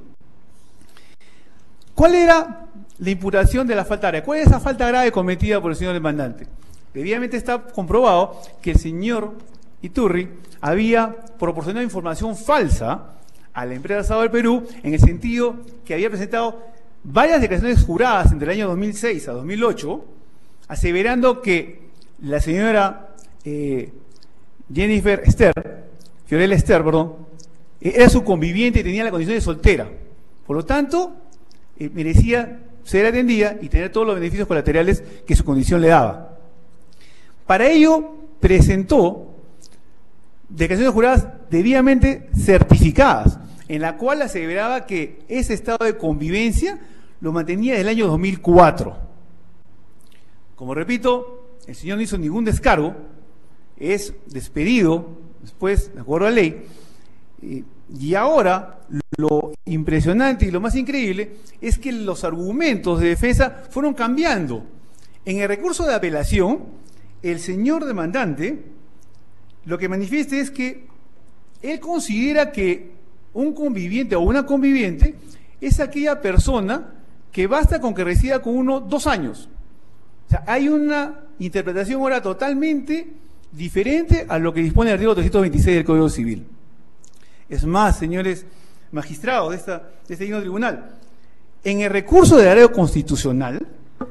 ¿Cuál era la imputación de la falta grave? ¿Cuál es esa falta grave cometida por el señor demandante? Debidamente está comprobado que el señor Iturri había proporcionado información falsa a la empresa Southern Perú en el sentido que había presentado varias declaraciones juradas entre el año 2006 a 2008, aseverando que la señora Jennifer Esther Fiorella Ester, perdón, era su conviviente y tenía la condición de soltera. Por lo tanto, merecía ser atendida y tener todos los beneficios colaterales que su condición le daba. Para ello, presentó declaraciones juradas debidamente certificadas, en la cual aseveraba que ese estado de convivencia lo mantenía desde el año 2004. Como repito, el señor no hizo ningún descargo, es despedido después, de acuerdo a la ley, y ahora lo impresionante y lo más increíble es que los argumentos de defensa fueron cambiando. En el recurso de apelación, el señor demandante lo que manifiesta es que él considera que un conviviente o una conviviente es aquella persona que basta con que resida con uno 2 años. O sea, hay una interpretación ahora totalmente diferente a lo que dispone el artículo 326 del Código Civil. Es más, señores magistrados de este digno tribunal, en el recurso de agravio constitucional,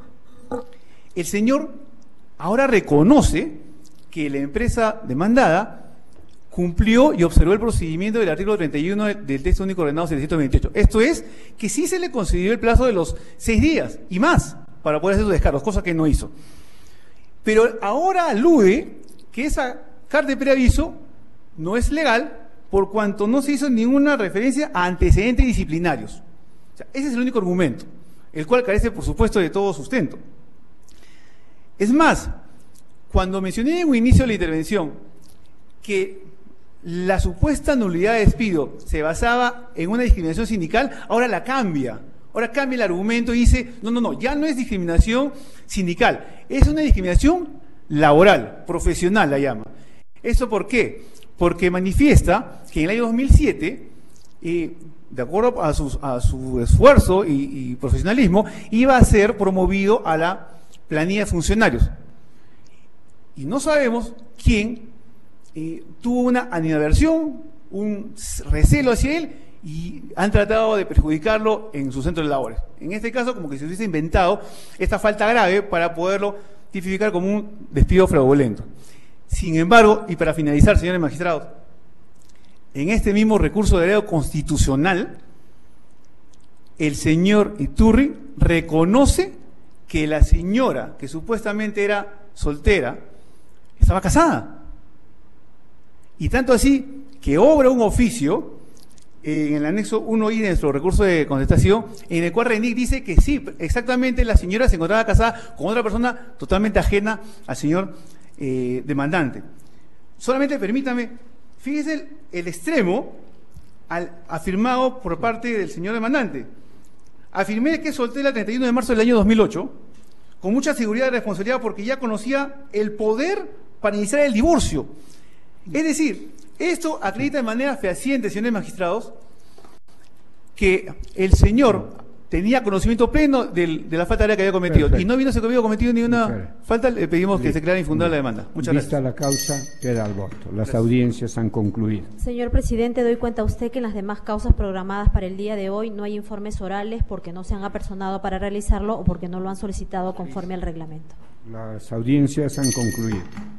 el señor ahora reconoce que la empresa demandada cumplió y observó el procedimiento del artículo 31 del texto único ordenado 728. Esto es, que sí se le concedió el plazo de los 6 días y más para poder hacer sus descargos, cosa que no hizo. Pero ahora alude que esa carta de preaviso no es legal por cuanto no se hizo ninguna referencia a antecedentes disciplinarios. O sea, ese es el único argumento, el cual carece, por supuesto, de todo sustento. Es más, cuando mencioné en un inicio de la intervención que la supuesta nulidad de despido se basaba en una discriminación sindical, ahora la cambia. Ahora cambia el argumento y dice, no, ya no es discriminación sindical, es una discriminación laboral, profesional la llama. ¿Esto por qué? Porque manifiesta que en el año 2007, de acuerdo a su esfuerzo y profesionalismo, iba a ser promovido a la planilla de funcionarios. Y no sabemos quién tuvo una animadversión, un recelo hacia él, y han tratado de perjudicarlo en su centro de labores. En este caso, como que se hubiese inventado esta falta grave para poderlo tipificar como un despido fraudulento. Sin embargo, y para finalizar, señores magistrados, en este mismo recurso de agravio constitucional, el señor Iturri reconoce que la señora, que supuestamente era soltera, estaba casada. Y tanto así que obra un oficio en el anexo 1I de nuestro recurso de contestación, en el cual RENIC dice que sí, exactamente la señora se encontraba casada con otra persona totalmente ajena al señor demandante. Solamente permítame, fíjese el extremo afirmado por parte del señor demandante. Afirmé que solté el 31 de marzo del año 2008 con mucha seguridad y responsabilidad porque ya conocía el poder para iniciar el divorcio. Es decir, esto acredita de manera fehaciente, señores magistrados, que el señor tenía conocimiento pleno de la falta de que había cometido. Perfecto. Y no vino se había cometido ninguna falta, le pedimos que se declare infundada la demanda. Muchas gracias. Vista la causa, queda al voto. Las audiencias han concluido. Señor presidente, doy cuenta a usted que en las demás causas programadas para el día de hoy no hay informes orales porque no se han apersonado para realizarlo o porque no lo han solicitado conforme al reglamento. Las audiencias han concluido.